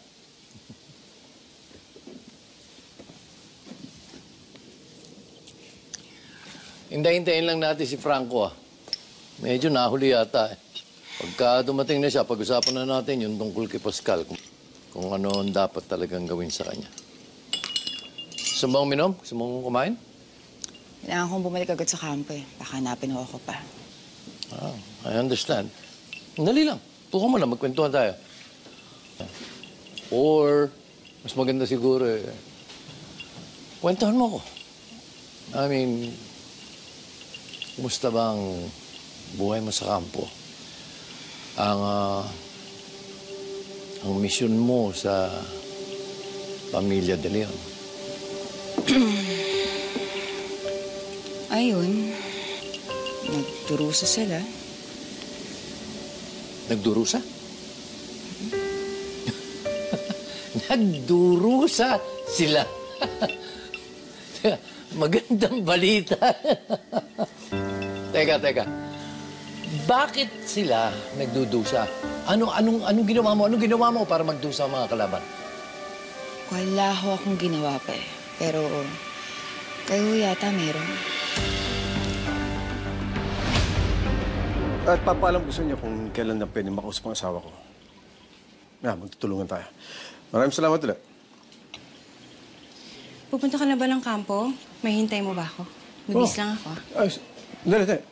Hintayin lang natin si Franco, ah. Medyo nahuli yata, eh. Pagka dumating na siya, pag-usapan na natin yung tungkol kay Pascal. Kung ano ang dapat talagang gawin sa kanya. Gusto mong minom? Gusto mong kumain? Kailangan kong bumalik agad sa kampo eh. Baka hanapin ako pa. Ah, I understand. Dali lang. Tuko mo na, magkwentuhan tayo. Or, mas maganda siguro eh, kwentuhan mo ako. I mean, kumusta ba ang buhay mo sa kampo? Ang misyon mo sa pamilya de Leon? Ayun. Nagdurusa sila. Nagdurusa? Nagdurusa sila. Magandang balita. Teka. Bakit sila nagdudusa? Anong ginawa mo? Anong ginawa mo para magdusa ang mga kalaban? Wala ho akong ginawa pa eh. Pero kayo yata meron. At papaalam ko sa inyo kung kailan na pwede makausap ang asawa ko. Magtutulungan tayo. Maraming salamat ulit. Pupunta ka na ba ng kampo? May hintay mo ba ako? Mabilis lang ako. Dali.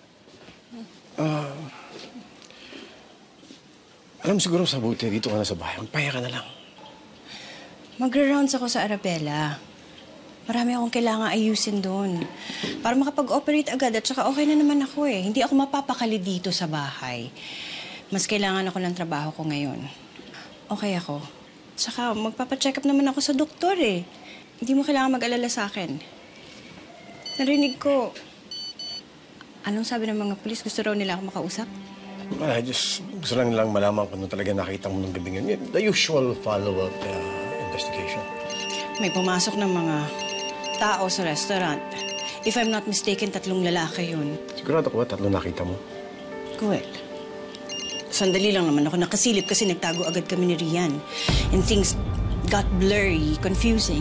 Alam siguro sa buti, dito ka na sa bahay. Magpaya ka na lang. Magra-rounds ako sa Arabella. Marami akong kailangan ayusin doon. Para makapag-operate agad at saka okay na naman ako eh. Hindi ako mapapakali dito sa bahay. Mas kailangan ako ng trabaho ko ngayon. Okay ako. Saka magpapacheck up naman ako sa doktor eh. Hindi mo kailangan mag-alala sa akin. Narinig ko, anong sabi ng mga pulis? Gusto raw nila ako makausap? Gusto lang nilang malaman kung ano talaga nakita mo nung gabi ngayon. The usual follow-up investigation. May pumasok ng mga tao sa restaurant. If I'm not mistaken, 3 lalaki yun. Sigurado ko ba 3 nakita mo? Correct. Sandali lang naman ako nakasilip kasi nagtago agad kami ni Rian. And things got blurry, confusing.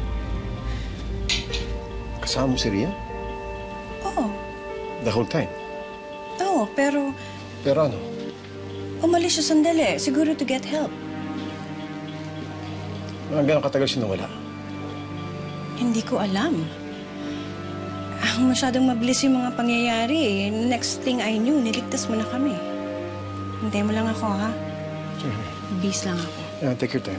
Kasama mo si Rian? Oo. The whole time? Oo, pero... Pero ano? Umalis siya sandali. Siguro to get help. Gano'ng katagal siya nawala? Hindi ko alam. Masyadong mabilis yung mga pangyayari. Next thing I knew, niligtas mo na kami. Hintay mo lang ako, ha? Sure. Bis lang ako. Take your time.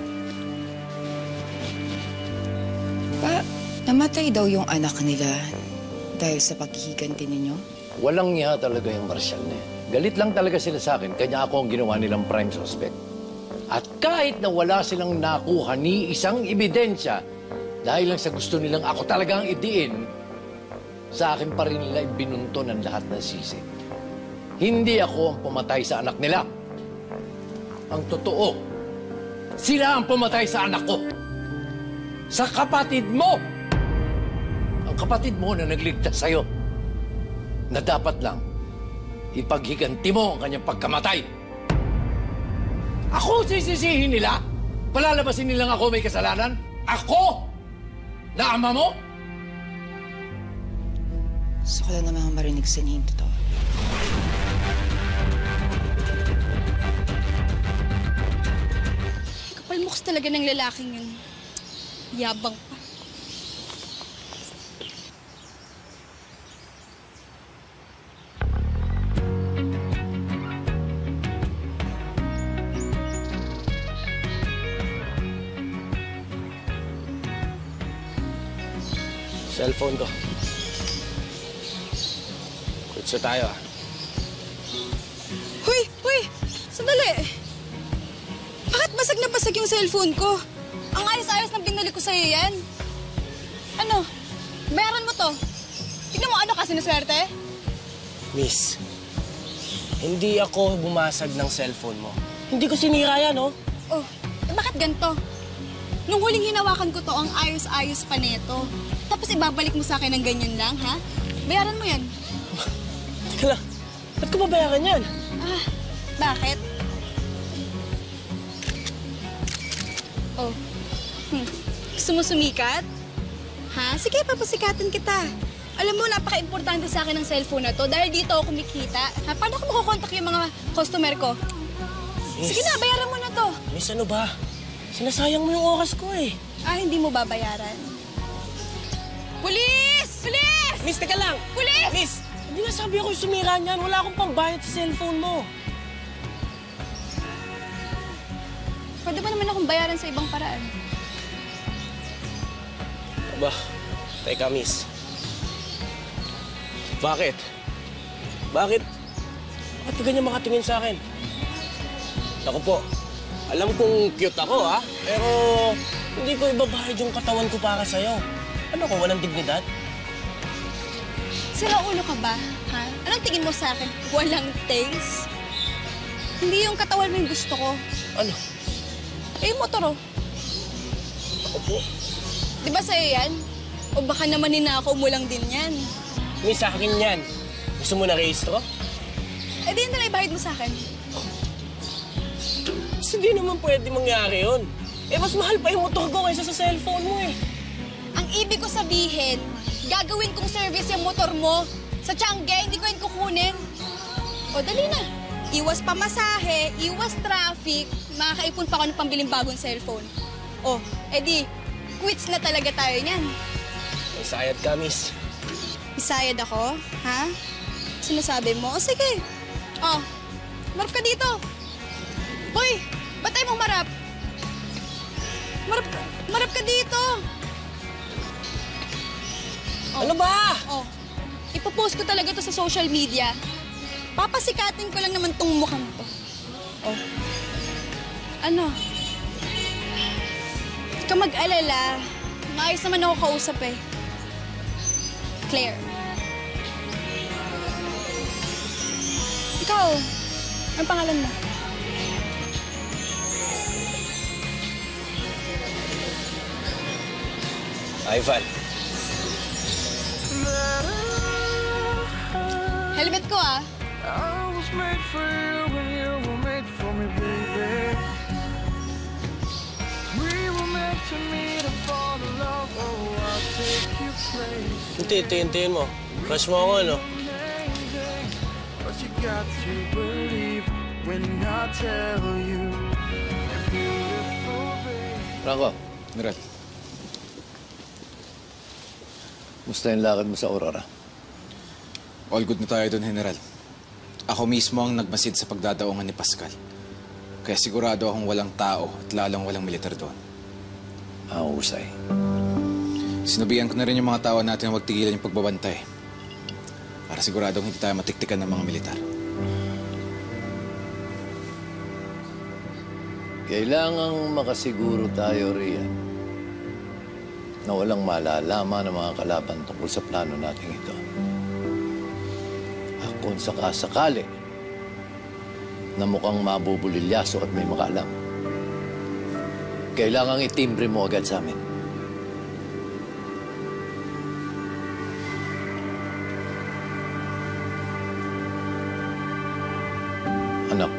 Pa, namatay daw yung anak nila dahil sa paghihiganti ninyo? Walang niya talaga yung Marcial na yan. Galit lang talaga sila sa akin, kanya ako ang ginawa nilang prime suspect. At kahit na wala silang nakuha ni isang ebidensya, dahil lang sa gusto nilang ako talagang idiin, sa akin pa rin nila ibinunto ng lahat ng sisi. Hindi ako ang pumatay sa anak nila. Ang totoo, sila ang pumatay sa anak ko. Sa kapatid mo! Ang kapatid mo na nagligtas sa'yo. Na dapat lang, ipaghiganti mo ang kanyang pagkamatay. Ako sisisihin nila? Palalabasin nilang ako may kasalanan? Ako? Na ama mo? Gusto ko lang naman marinig sa inyo yung totoo. Kapal mo kasi talaga ng lalaking yun. Yabang pa. Cellphone ko. Kutsa tayo, ah. Huy! Sandali! Bakit basag na basag yung cellphone ko? Ang ayos-ayos nang binalik ko sa'yo yan. Ano? Bayaran mo to. Tignan mo ano kasi naswerte? Miss, hindi ako bumasag ng cellphone mo. Hindi ko sinira yan, oh. Oh, bakit ganito? Nung huling hinawakan ko to, ang ayos-ayos pa neto. Tapos ibabalik mo sa akin ng ganyan lang, ha? Bayaran mo yan. Teka lang, ba't ko babayaran yan? Ah, bakit? Oh, gusto mo sumikat? Ha? Sige, papasikatin kita. Alam mo, napaka-importante sa akin ng cellphone na to dahil dito ako kumikita. Ha? Paano ko makukontak yung mga customer ko? Miss, sige na, bayaran mo na to. Miss, ano ba? Sinasayang mo yung oras ko eh. Ah, hindi mo babayaran? Pulis! Pulis! Miss, teka lang! Pulis! Miss, hindi na sabi ako yung sumira niyan. Wala akong pambayad sa cellphone mo. Pwede ba naman akong bayaran sa ibang paraan? Aba, teka, Miss. Bakit? Bakit ka ganyan makatingin sa akin? Ako po, alam kong cute ako, ha? Pero hindi ko ibabayad yung katawan ko para sa'yo. Ano ko, walang dignidad? Sira ulo ka ba, ha? Anong tingin mo sa akin? Walang taste? Hindi yung katawan mo yung gusto ko. Ano? Eh, yung motor, oh. Ako po. Di ba sa'yo yan? O baka naman ninakaw mo lang din yan? Miss, sa akin yan. Gusto mo na rehistro? Eh, di na lang ibahid mo sa akin. Mas hindi naman pwede mangyari yun. Eh, mas mahal pa yung motor ko kaysa sa cellphone mo eh. Ang ibig ko sabihin, gagawin kong service yung motor mo. Sa Tiangge, hindi ko yun kukunin. O, dali na. Iwas pamasahe, iwas traffic, makakaipon pa ako ng pambiling bagong cellphone. O, edi, quits na talaga tayo niyan. May sayad ka, Miss. Isayad ako? Ha? Sinasabi mo? O, sige. O, marap ka dito. Hoy, ba't tayo mong marap? Marap ka dito. O, ano ba? O, ipopost ko talaga to sa social media. Papasikatin ko lang naman tong mukhang to. O, ano? Huwag ka mag-alala. Maayos naman ako kausap eh. Claire. Ikaw, ang pangalan mo? Ivan. Helmet ko, ah. I was made for you when you were made for me, baby. We were meant to meet and fall in love. Oh, I'll take you places. Hintayin mo. Crush mo ako, ano? But you got to believe when I tell you you're beautiful, baby. Franco, General. musta yung lakad mo sa Aurora? All good na tayo doon, General. Ako mismo ang nagmasid sa pagdadaungan ni Pascal. Kaya sigurado akong walang tao at lalong walang militar doon. Ang husay. Sinabihan ko na rin yung mga tao natin na huwag tigilan yung pagbabantay. Para siguradong hindi tayo matiktikan ng mga militar. Kailangang makasiguro tayo, Rian, na walang malalaman ng mga kalaban tungkol sa plano natin ito. At kung sakasakali na mukhang mabubulilyaso at may makaalam, kailangang itimbre mo agad sa amin. Anak,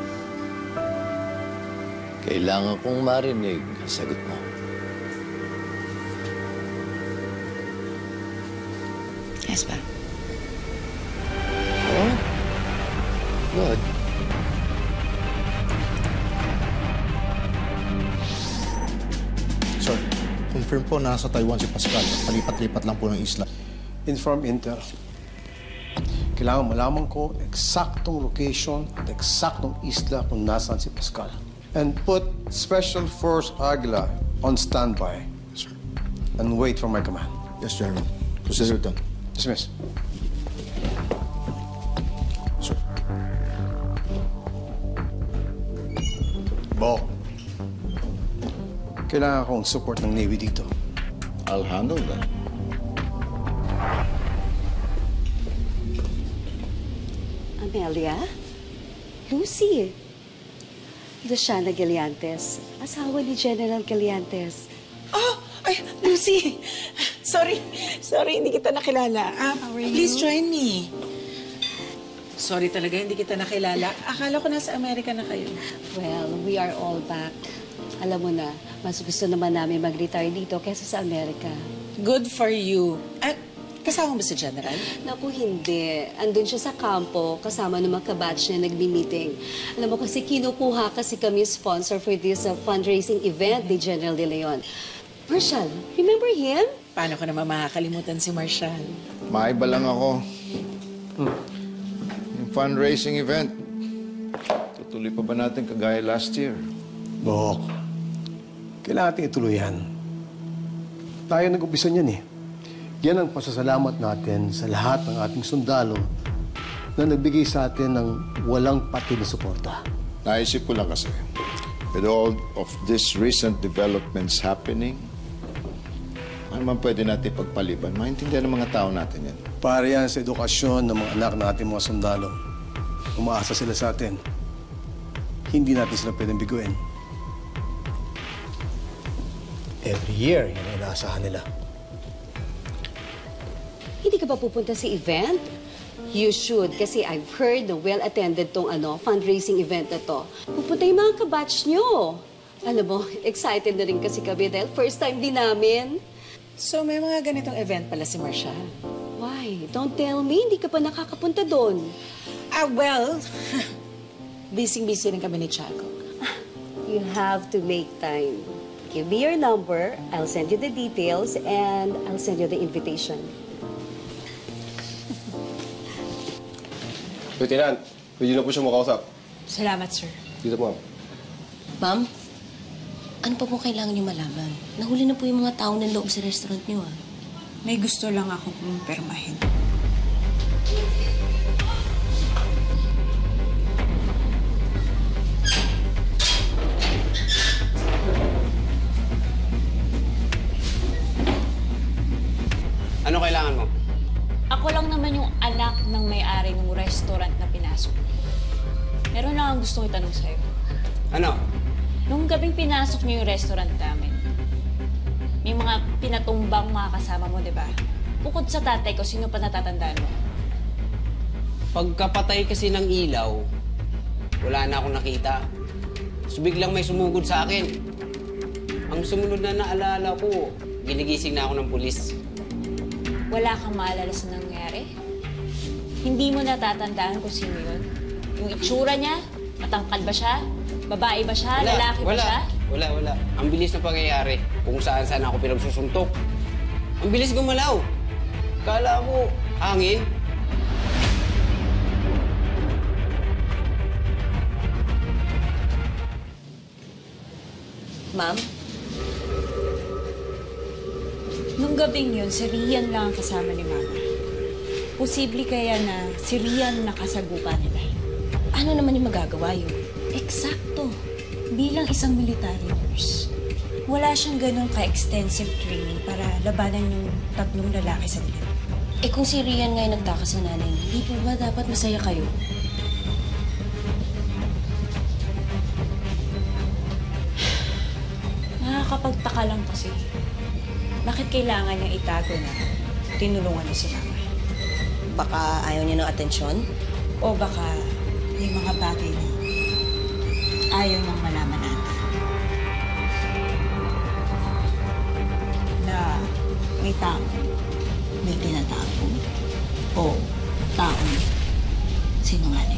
kailangan kong marinig ang sagot mo. Yes, pa. Oh? Good. Sir, confirm po na nasa Taiwan si Pascal. Palipat-lipat lang po ng isla. Inform Intel. Kailangan malaman ko eksaktong location at eksaktong isla kung nasaan si Pascal. And put Special Force Aguila on standby. Sir. And wait for my command. Yes, General. Consider it done. Dismiss. Sir. Bok. Kailangan akong support ng Navy dito. I'll handle that. Amelia? Lucy. Luciana Galiantes, asawa ni General Galiantes. Oh! Ay, Lucy! Sorry, hindi kita nakilala. Please join me. Sorry talaga, hindi kita nakilala. Akala ko nasa Amerika na kayo. Well, we are all back. Alam mo na, mas gusto naman namin mag-retire dito kaysa sa Amerika. Good for you. At kasama ba si General? Naku, hindi. Andun siya sa kampo, kasama ng mga kabatch niya nagbi-meeting. Alam mo kasi kinukuha kasi kami sponsor for this fundraising event ni General De Leon. Marshall, remember him? Paano ko naman makakalimutan si Marshall? Maiba lang ako. Yung fundraising event, tutuloy pa ba natin kagaya last year? Bok, kailangan natin ituloy yan. Tayo nag-umpisa niyan eh. Yan ang pasasalamat natin sa lahat ng ating sundalo na nagbigay sa atin ng walang pati na suporta. Naisip ko lang kasi, with all of these recent developments happening, ano man pwede natin pagpaliban, maintindihan ng mga tao natin yan. Para yan sa edukasyon ng mga anak natin mga sundalo. Umaasa sila sa atin. Hindi natin sila pwedeng biguin. Every year, yan ang inaasahan nila. Hindi ka ba pupunta sa event? You should, kasi I've heard na well-attended tong fundraising event na to. Pupunta yung mga kabatch nyo. Alam mo, excited na rin kasi kami dahil first time din namin. So may mga ganitong event pala si Marshall? Why? Don't tell me, hindi ka pa nakakapunta doon. Well, busy-busy rin kami ni Chaco. You have to make time. Give me your number, I'll send you the details, and I'll send you the invitation. Lieutenant, pwede na po siya makausap. Salamat, sir. Dito po, ma'am. Ma'am, ano pa po kailangan niyo malaman? Nahuli na po yung mga tao ng loob sa restaurant niyo, ah. May gusto lang akong kumpirmahin. Ano kailangan mo? Ako lang naman yung anak ng may-ari ng restaurant na pinasok. Meron lang ang gusto ko itanong sa'yo. Ano? Nung gabing pinasok niyo yung restaurant namin, may mga pinatumbang mga kasama mo, di ba? Bukod sa tatay ko, sino pa natatandaan mo? Pagkapatay kasi ng ilaw, wala na akong nakita. So biglang may sumugod sa akin. Ang sumunod na naalala ko, ginigising na ako ng pulis. Wala kang maalala sa nangyari? Hindi mo natatandaan kung sino yun? Yung itsura niya? Matangkad ba siya? Babae ba siya? Lalaki ba siya? Wala. Ang bilis na pangyayari kung saan ako pinagsusuntok. Ang bilis gumalaw. Kala mo, hangin? Ma'am? Nung gabing yun, si Rian lang ang kasama ni Mama. Posible kaya na si Rian nakasagupa nila. Ano naman yung magagawa yun? Eksakto. Bilang isang military nurse, wala siyang ganun ka-extensive training para labanan yung tatlong lalaki sa nila. Eh kung si Rian nga yung nagtakas sa nanay, hindi po ba dapat masaya kayo? Nakakapagtaka lang kasi. Bakit kailangan niyang itago na tinulungan niya si Mama? Baka ayaw niya ng atensyon? O baka may mga bagay na ayaw niyang malaman natin. Na may tao, may tinatago, o taong sinungaling.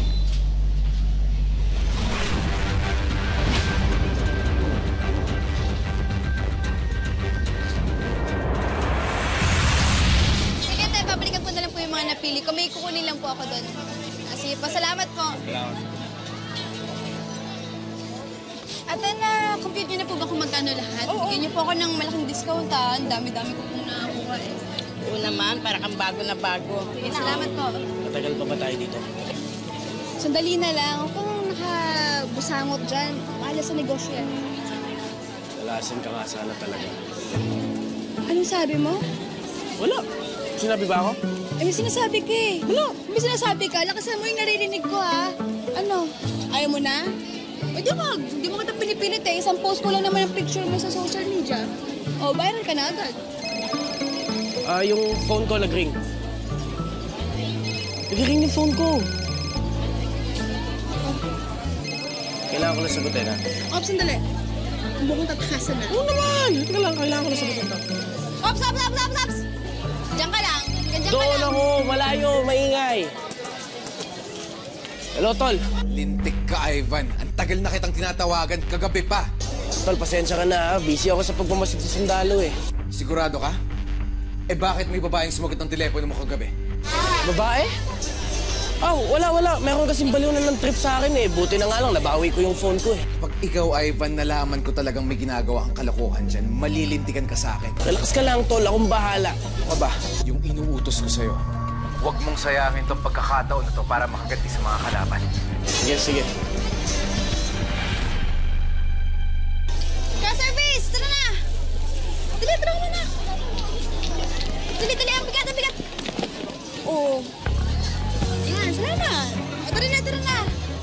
Sige, tayo, babalikan ko na lang po yung mga napili ko. May kukunin lang po ako doon. Sige po, salamat po. Ate, na-compute niyo na po ba kung magkano lahat? Bigyan niyo po ako ng malaking discount, ha? Ang dami-dami ko pong nakukuha. po eh. Oo naman, para kang bago na bago. Salamat po. Matagal pa ba tayo dito? Sandali na lang. Huwag kang nakabusangot dyan. Mahala sa negosyo yan. Lalasin ka nga sana talaga. Anong sabi mo? Wala. Sinabi ba ako? Eh, may sinasabi ka eh. Wala. May sinasabi ka. Lakasan mo yung naririnig ko ha. Ano? Ayaw mo na? O di wag. Hindi mo kita pinipilit eh. Isang post ko lang naman ang picture mo sa social media. O, viral ka na agad. Yung phone ko nag-ring. Nag-ring yung phone ko. Kailangan ko na sagutin ha. Ops, sandali. Mukhang tatakasan na. Oo naman! Teka lang, kailangan ko na sagutin to. Ops, ops, ops, ops, ops! Diyan ka lang. Diyan ka Doon lang. ako! Malayo! Maingay! Hello, Tol. Lintik ka, Ivan. Ang tagal na kitang tinatawagan, kagabi pa. Tol, pasensya ka na ha. Busy ako sa pagmamasid sa sundalo eh. Sigurado ka? Eh bakit may babaeng sumagot ng telepono mo kagabi? Babae? Wala. Meron kasing balunan ng trip sa akin eh. Buti na nga lang, nabawi ko yung phone ko eh. Pag ikaw, Ivan, nalaman ko talagang may ginagawa kang kalokohan dyan, malilintikan ka sa akin. Relax ka lang, Tol. Akong bahala. Ako ba? Yung inuutos ko sa'yo, huwag mong sayangin tong pagkakataon na to para makaganti sa mga kalaban. Sige. Ka-service! Tara na! Dali, tara na! Dali, ang bigat! Oo. Yan, salamat! Tara na!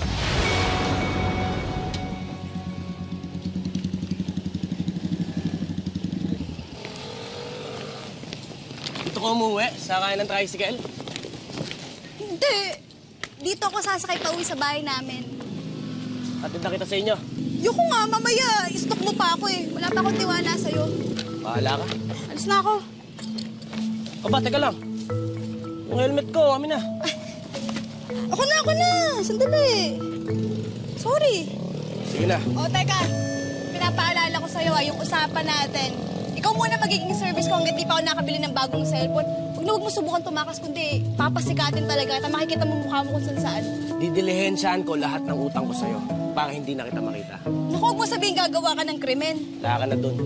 Dito ko umuwi sa kain ng tricycle. Hindi! Dito ako sasakay pa uwi sa bahay namin. Atid na kita sa inyo. Yoko nga, mamaya. I-stock mo pa ako eh. Wala pa akong tiwala sa'yo. Bahala ka. Alis na ako. Aba, teka lang. Yung helmet ko, amin na. Ako na! Sandali. Sorry. Sige na. O, teka. Pinapaalala ko sa'yo yung usapan natin. Ikaw muna magiging service ko hanggang di pa ako nakabili ng bagong cellphone. Huwag mo subukan tumakas, kundi papasikatin talaga at makikita mo mukha mo kung saan. Didilihensyahan ko lahat ng utang ko sa'yo para hindi na kita makita. Naku, huwag mo sabihin gagawa ka ng krimen. Wala ka na dun.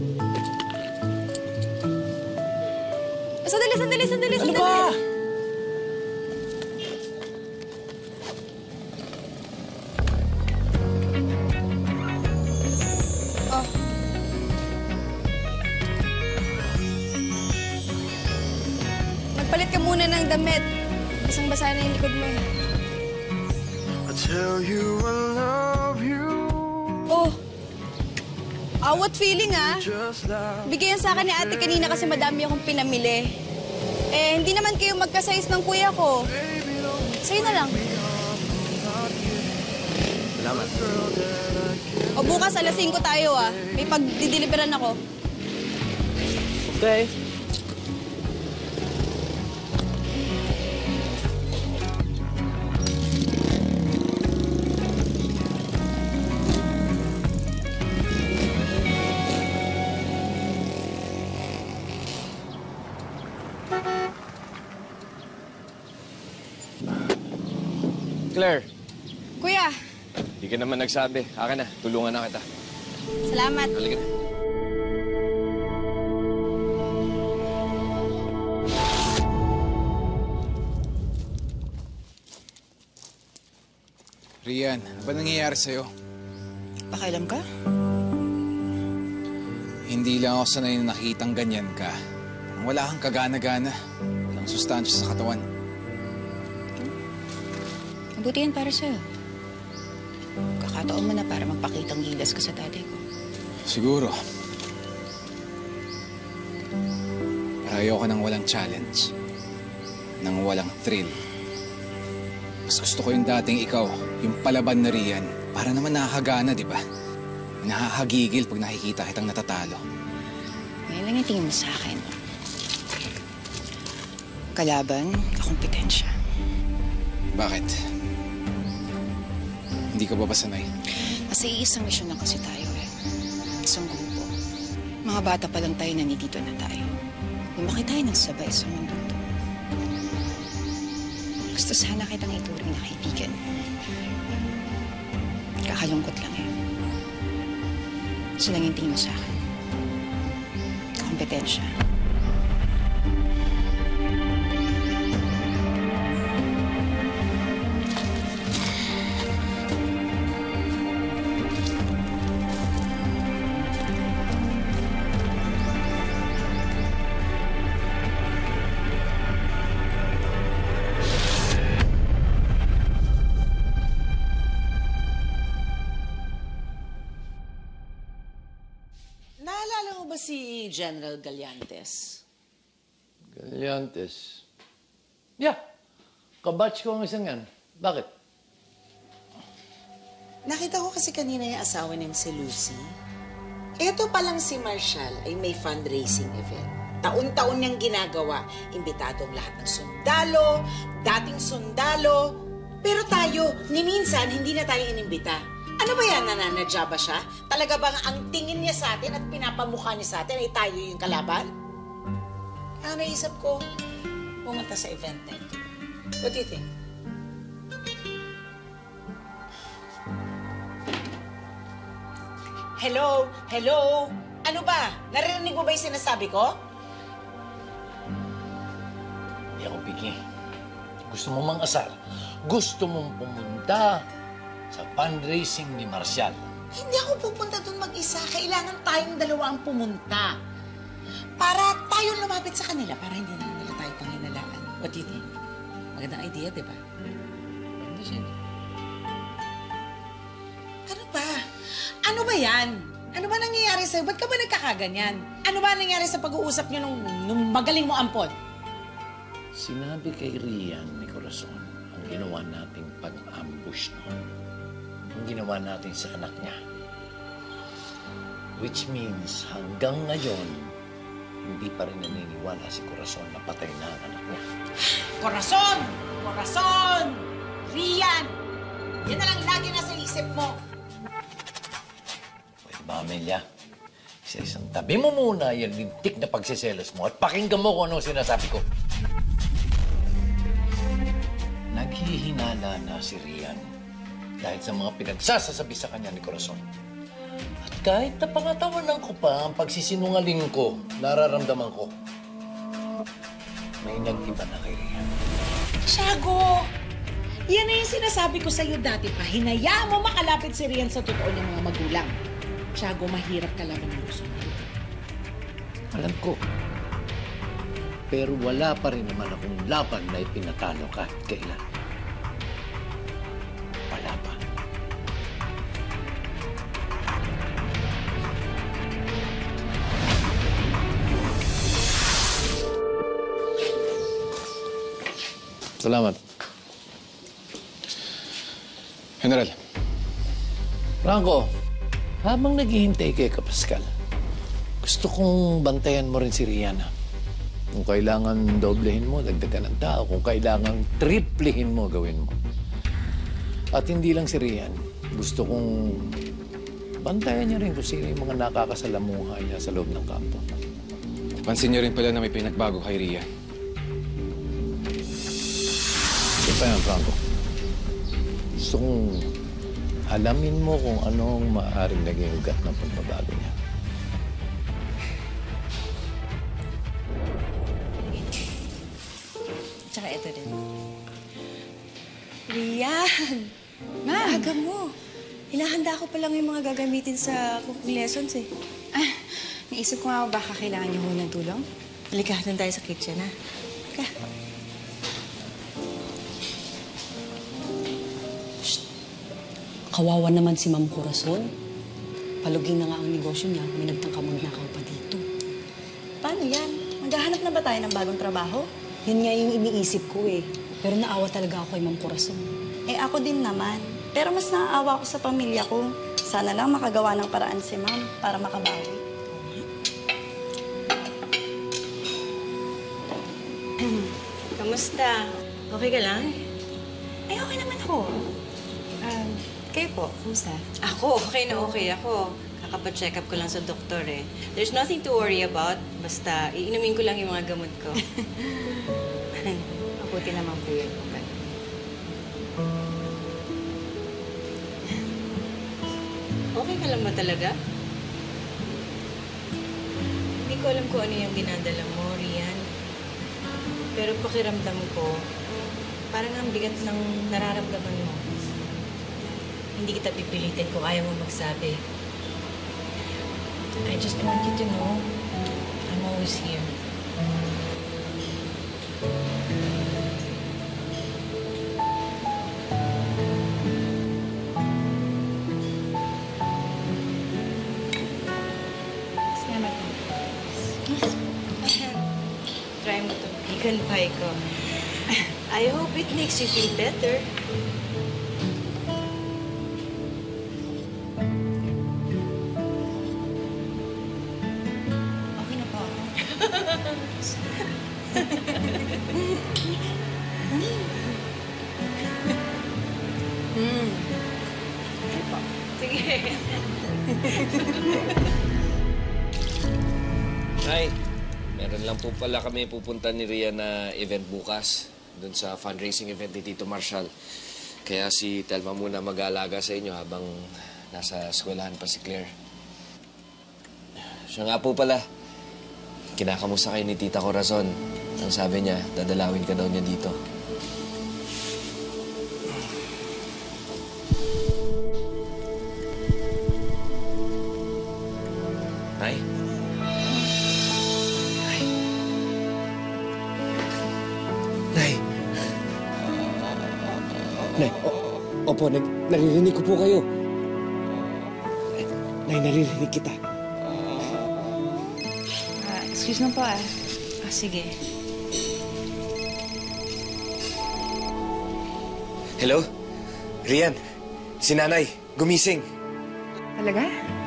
Sandali. Ano ba? Oh. Magpalit ka muna ng damit. Basang-basa na yung likod mo. I tell you I love you. Oh. Awat feeling ah. Bigyan sa akin ni ate kanina kasi madami akong pinamili. Eh, hindi naman kayo magka-size ng kuya ko. Sa'yo na lang. Salamat. O bukas alas 5 tayo ah. May pagdideliveran ako. Okay. Claire, Kuya, hindi ka naman nagsabi. Akin na, tulungan na kita. salamat. Halika na. Rian, ano ba nangyayari sa'yo? Pakailam ka? Hindi lang ako sanay na nakitang ganyan ka. Parang wala kang kagana-gana. Walang sustansya sa katawan. Mabuti yan para sa'yo. Kakataon mo na para magpakitang gilas ka sa tatay ko. Siguro. Pero ayoko nang walang challenge. Nang walang thrill. Mas gusto ko yung dating ikaw, yung palaban na Rian. Para naman nakakagana, di ba? Nakakagigil pag nakikita kitang natatalo. Ngayon lang yung tingin mo sa akin. Kalaban, kakompetensya. Bakit? Hindi ka ba sanay? Kasi iisang misyon lang kasi tayo eh. Isang grupo. Mga bata pa lang tayo, nandito na tayo. Lumaki tayo ng sabay sa mundo to. Gusto sana kitang ituring na kaibigan. Kakalungkot lang eh. Gusto lang yung tingin mo sa akin. Kompetensya. Kilala mo ba si General Gallantes? Gallantes. Yeah. Kabatch ko ang isang yan. Bakit? Nakita ko kasi kanina yung asawa niyang si Lucy. Ito palang si Marshall ay may fundraising event. Taon-taon niyang ginagawa. Imbitado ang lahat ng sundalo, dating sundalo. Pero tayo, ni minsan, hindi na tayo inimbita. Ano ba yan? Nananadya ba siya? Talaga bang ang tingin niya sa atin at pinapamukha niya sa atin ay tayo yung kalaban? Ang naisip ko, pumunta sa event na ito. What do you think? Hello? Hello? Ano ba? Narinig mo ba yung sinasabi ko? Hindi ako piki. Gusto mo mang asar. Gusto mong pumunta sa fundraising ni Marcial. Hindi ako pupunta doon mag-isa. Kailangan tayong dalawa ang pumunta. Para tayo lumapit sa kanila, para hindi na nila tayo panginalaan. What do you think? Magandang idea, di ba? Hindi siya. Ano ba? Ano ba yan? Ano ba nangyayari sa'yo? Ba't ka ba nagkakaganyan? Ano ba nangyayari sa pag-uusap niyo nung magaling mo ampon? Sinabi kay Rian ni Corazon ang ginawa nating pag-ambush noon. Ang ginawa natin sa anak niya. Which means hanggang ngayon, hindi pa rin naniniwala si Corazon na patay na ang anak niya. Corazon! Corazon! Rian! Yan na lang lagi nasa isip mo. Pwede ba, Amelia? Sa isang tabi mo muna yung lintik na pagsiselos mo at pakinggan mo kung anong sinasabi ko. Naghihinala na si Rian dahil sa mga pinagsasasabi sa kanya ni Corazon. At kahit na pangatawanan ko pa ang pagsisinungaling ko, nararamdaman ko, may nag-iba na kay Rian. Tiago! Yan na yung sinasabi ko sa'yo dati pa. Hinayaan mo makalapit si Rian sa totoo ng mga magulang. Tiago, mahirap ka lang ang gusto mo. Alam ko. Pero wala pa rin naman akong laban na ipinatalo kahit kailan. Wala pa. Salamat. General. Franco, habang naghihintay kay Pascal, gusto kong bantayan mo rin si Rihanna. Kung kailangan doblehin mo, dagdagan ng tao. Kung kailangan triplehin mo, gawin mo. At hindi lang si Rian. Gusto kong bantayan niya rin kung sino yung mga nakakasalamuha niya sa loob ng kampo. Pansin niyo rin pala na may pinagbago kay Rian. Ito pa yan, Franco. Gusto kong alamin mo kung anong maaaring naging ugat ng pagbabago niya. Tsaka ito din. Rian! Maaga mo. Hinahanda ko pa lang yung mga gagamitin sa cooking lessons eh. Naisip ko nga baka kailangan niyo ho ng tulong. Halika, doon tayo sa kitchen, ha? Halika. Kawawa naman si Ma'am Corazon. Palugin na nga ang negosyo niya. May nagtangka magnakaw pa dito. Paano yan? Maghahanap na ba tayo ng bagong trabaho? Yan nga yung iniisip ko eh. Pero naawa talaga ako kay Ma'am Corazon. Eh ako din naman. Pero mas naaawa ko sa pamilya ko. Sana lang makagawa ng paraan si Ma'am para makabawi. Kamusta? Okay ka lang? Ay, okay naman ako. Kayo po, kumusta? Ako, okay na okay ako. Kakapacheck up ko lang sa doktor eh. There's nothing to worry about. Basta, iinumin ko lang yung mga gamot ko. Mabuti naman po yun. Okay ka lang ba talaga? Hindi ko alam kung ano yung dinadala mo, Rian. Pero pakiramdam ko, parang ang bigat ng nararamdaman mo. Hindi kita pipilitin kung ayaw mo magsabi. I just want you to know, I'm always here. Salamat chicken pie ko. I hope it makes you feel better. Okay na po. Sige. Nay, meron lang po pala kami pupunta ni Rian na event bukas. Doon sa fundraising event ni Tito Marshall. Kaya si Telma muna mag-aalaga sa inyo habang nasa eskwelahan pa si Claire. Siya nga po pala, kinakamusta kayo ni Tita Corazon. Ang sabi niya, dadalawin ka daw niya dito. Nay? Nay! Nay, opo, naririnig ko po kayo. Nay, naririnig kita. Excuse lang po sige. Hello? Rian, si Nanay, gumising. Talaga?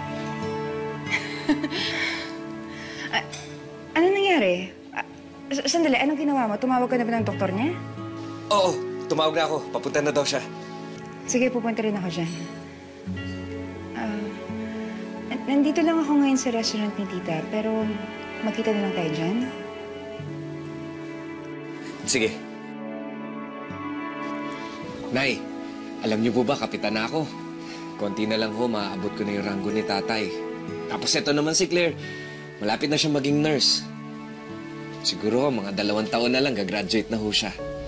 Ano nangyari? Sandali, anong ginawa mo? Tumawag ka na ba ng doktor niya? Oo, tumawag na ako. Papunta na daw siya. Sige, pupunta rin ako dyan. Nandito lang ako ngayon sa restaurant ni Tita, pero magkita na lang tayo dyan. Sige. Nay, alam niyo po ba, kapitan na ako. Konti na lang ho, maaabot ko na yung ranggo ni tatay. Tapos eto naman si Claire. Malapit na siya maging nurse. Siguro, mga 2 taon na lang, gagraduate na ho siya.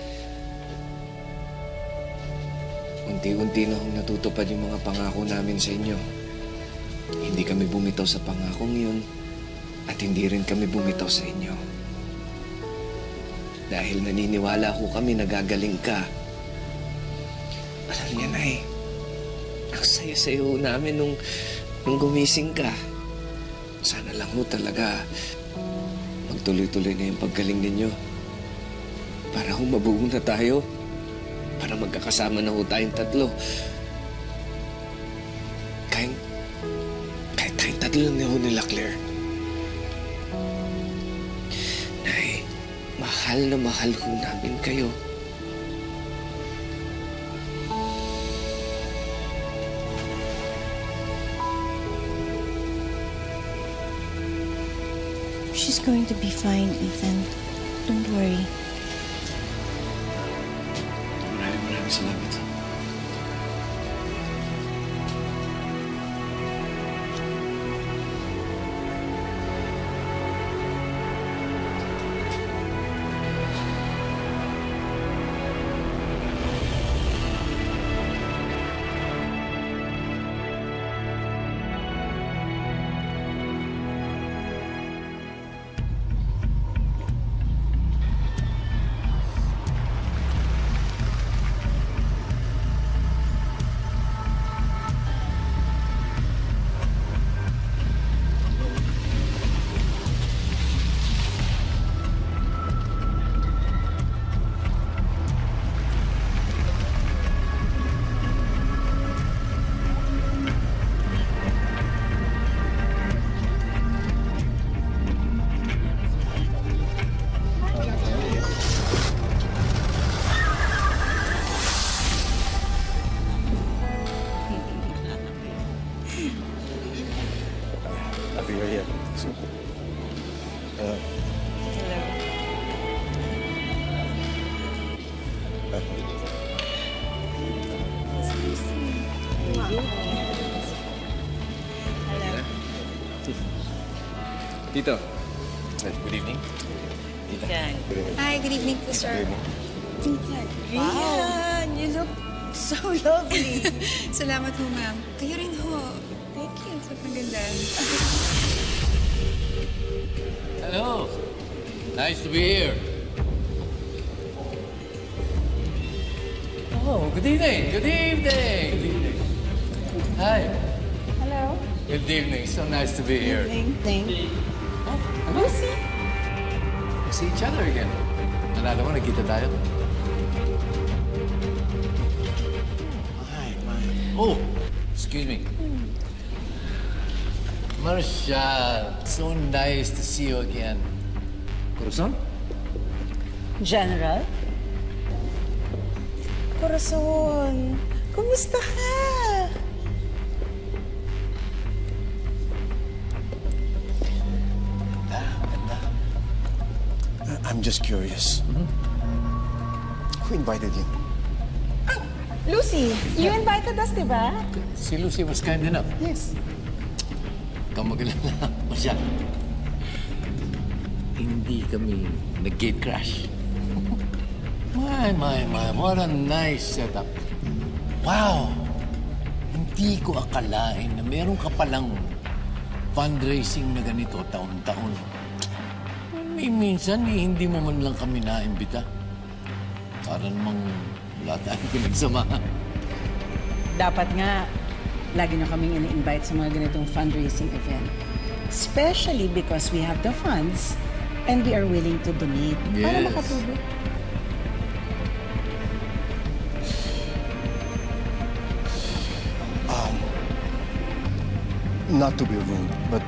Unti-unti na hong natutupad yung mga pangako namin sa inyo. Hindi kami bumitaw sa pangakong yun at hindi rin kami bumitaw sa inyo. Dahil naniniwala ho kami na gagaling ka. Alam niya, Nay, ang saya-saya ho namin nung gumising ka. Sana lang ho talaga magtuloy-tuloy na yung paggaling ninyo. Para ho mabuo na tayo. Para magkakasama na ho tayong 3. Kahit tayong 3 na ho nila, Claire. Nay, mahal na mahal ho namin kayo. She's going to be fine, Ethan. Don't worry. Maraming salamat. Tito. Good evening. Hi, good evening po, sir. Rian, you look so lovely. Salamat ho, ma'am. Kayo rin ho. Thank you. Sobrang ganda. Hello. Nice to be here. Oh, good evening. Good evening. Good evening. Hi. Hello. Good evening. So nice to be here. Thank you. Oh, hello. We see each other again. Naalala mo, nagkita tayo. Oh, excuse me. Marshall, so nice to see you again. Corazon? General? Corazon, kumusta ka? I'm just curious. Who invited you? Lucy, you invited us, di ba? Si Lucy was kind enough. Yes. Kamagalala, Marshall. Hindi kami nag-gate crash. My, what a nice setup. Wow! Hindi ko akalain na meron ka palang fundraising na ganito taon-taon. Minsan, hindi mo man lang kami naimbita. Para namang wala tayong pinagsamahan. Dapat nga, lagi na kaming ini-invite sa mga ganitong fundraising event. Especially because we have the funds and we are willing to donate para Yes. makatulong. Not to be rude, but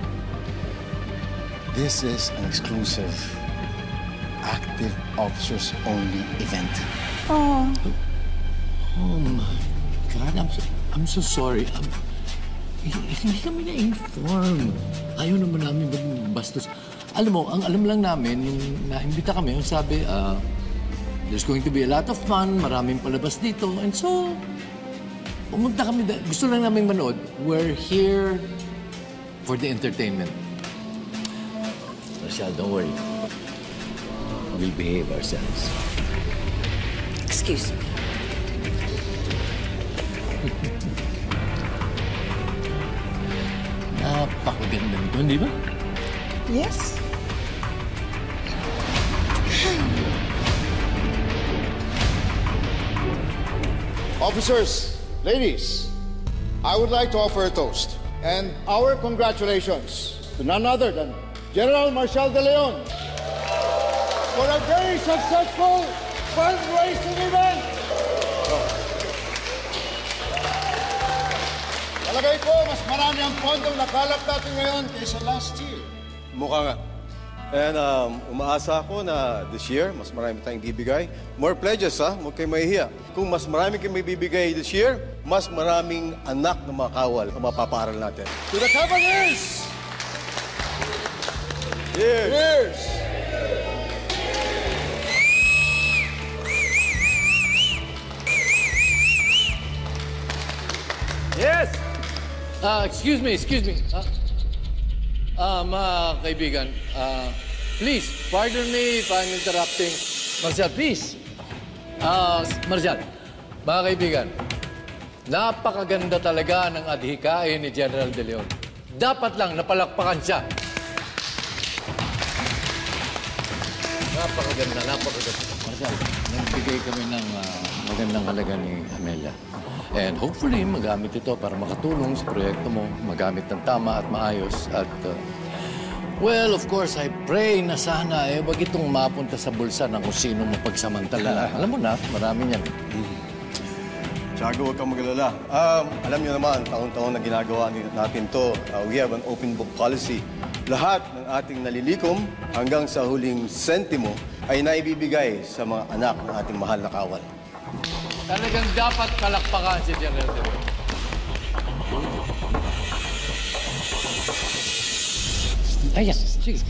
this is an exclusive, active officers-only event. Oh. Oh my God, I'm so sorry. Hindi kami na-inform. Ayaw naman namin bastos. Alam mo, ang alam lang namin, yung naimbita kami, yung sabi, there's going to be a lot of fun, maraming palabas dito, and so, pumunta kami, gusto lang namin manood. We're here for the entertainment. Marshall, don't worry. We'll behave ourselves. Excuse me. Napakaganda nito, hindi ba? Yes. Officers, ladies, I would like to offer a toast and our congratulations to none other than General Marshal De Leon for a very successful fundraising event. Palagay ko, mas marami ang pondong nakalap natin ngayon kaysa last year. Mukha nga. And umaasa ako na this year, mas marami tayong bibigay. More pledges, ha? Huwag kayong mahihiya. Kung mas marami kayong may bibigay this year, mas maraming anak na makawal ang mapapaaral natin. To the Cavaliers! Cheers! Cheers! Yes! Excuse me. Mga kaibigan, please, pardon me if I'm interrupting. Marshall, please. Marshall, mga kaibigan, napakaganda talaga ng adhikain ni General De Leon. Dapat lang napalakpakan siya. Napakaganda. Marshall, nagbigay kami ng magandang halaga ni Amelia. And hopefully, magamit ito para makatulong sa proyekto mo, magamit ng tama at maayos. At, well, of course, I pray na sana, wag itong mapunta sa bulsa ng kung sino mapagsamantala. Alam mo na, marami niyan. Tiago, huwag kang mag-alala. Alam niyo naman, taon-taon na ginagawa natin to. We have an open book policy. Lahat ng ating nalilikom hanggang sa huling sentimo ay naibibigay sa mga anak ng ating mahal na kawal. Talagang dapat palakpakan si General De Leon. Ayan, sige.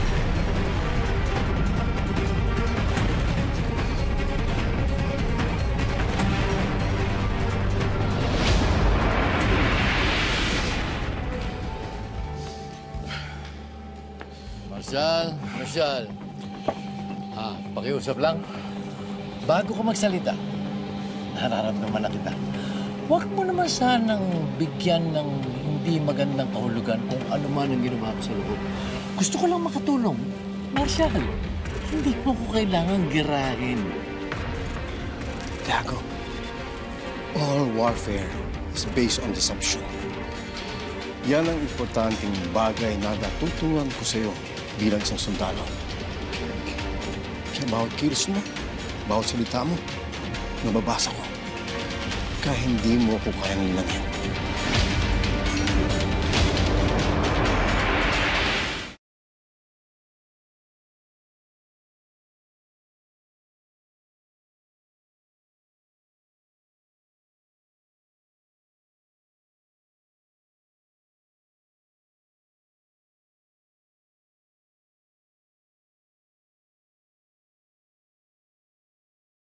Marshall. Pakiusap lang. Bago ka magsalita, nararamdaman na kita. Huwag mo naman sanang bigyan ng hindi magandang kahulugan kung ano man ang ginawa ko sa loob. Gusto ko lang makatulong. Marshall, hindi mo ko kailangan girahin. Tiago, all warfare is based on deception. Yan ang importanteng bagay na natutunan ko sa'yo bilang isang sundalo. Sa bawat kilos mo, bawat salita mo, nababasa ko. Kaya hindi mo ako kayang nilangin.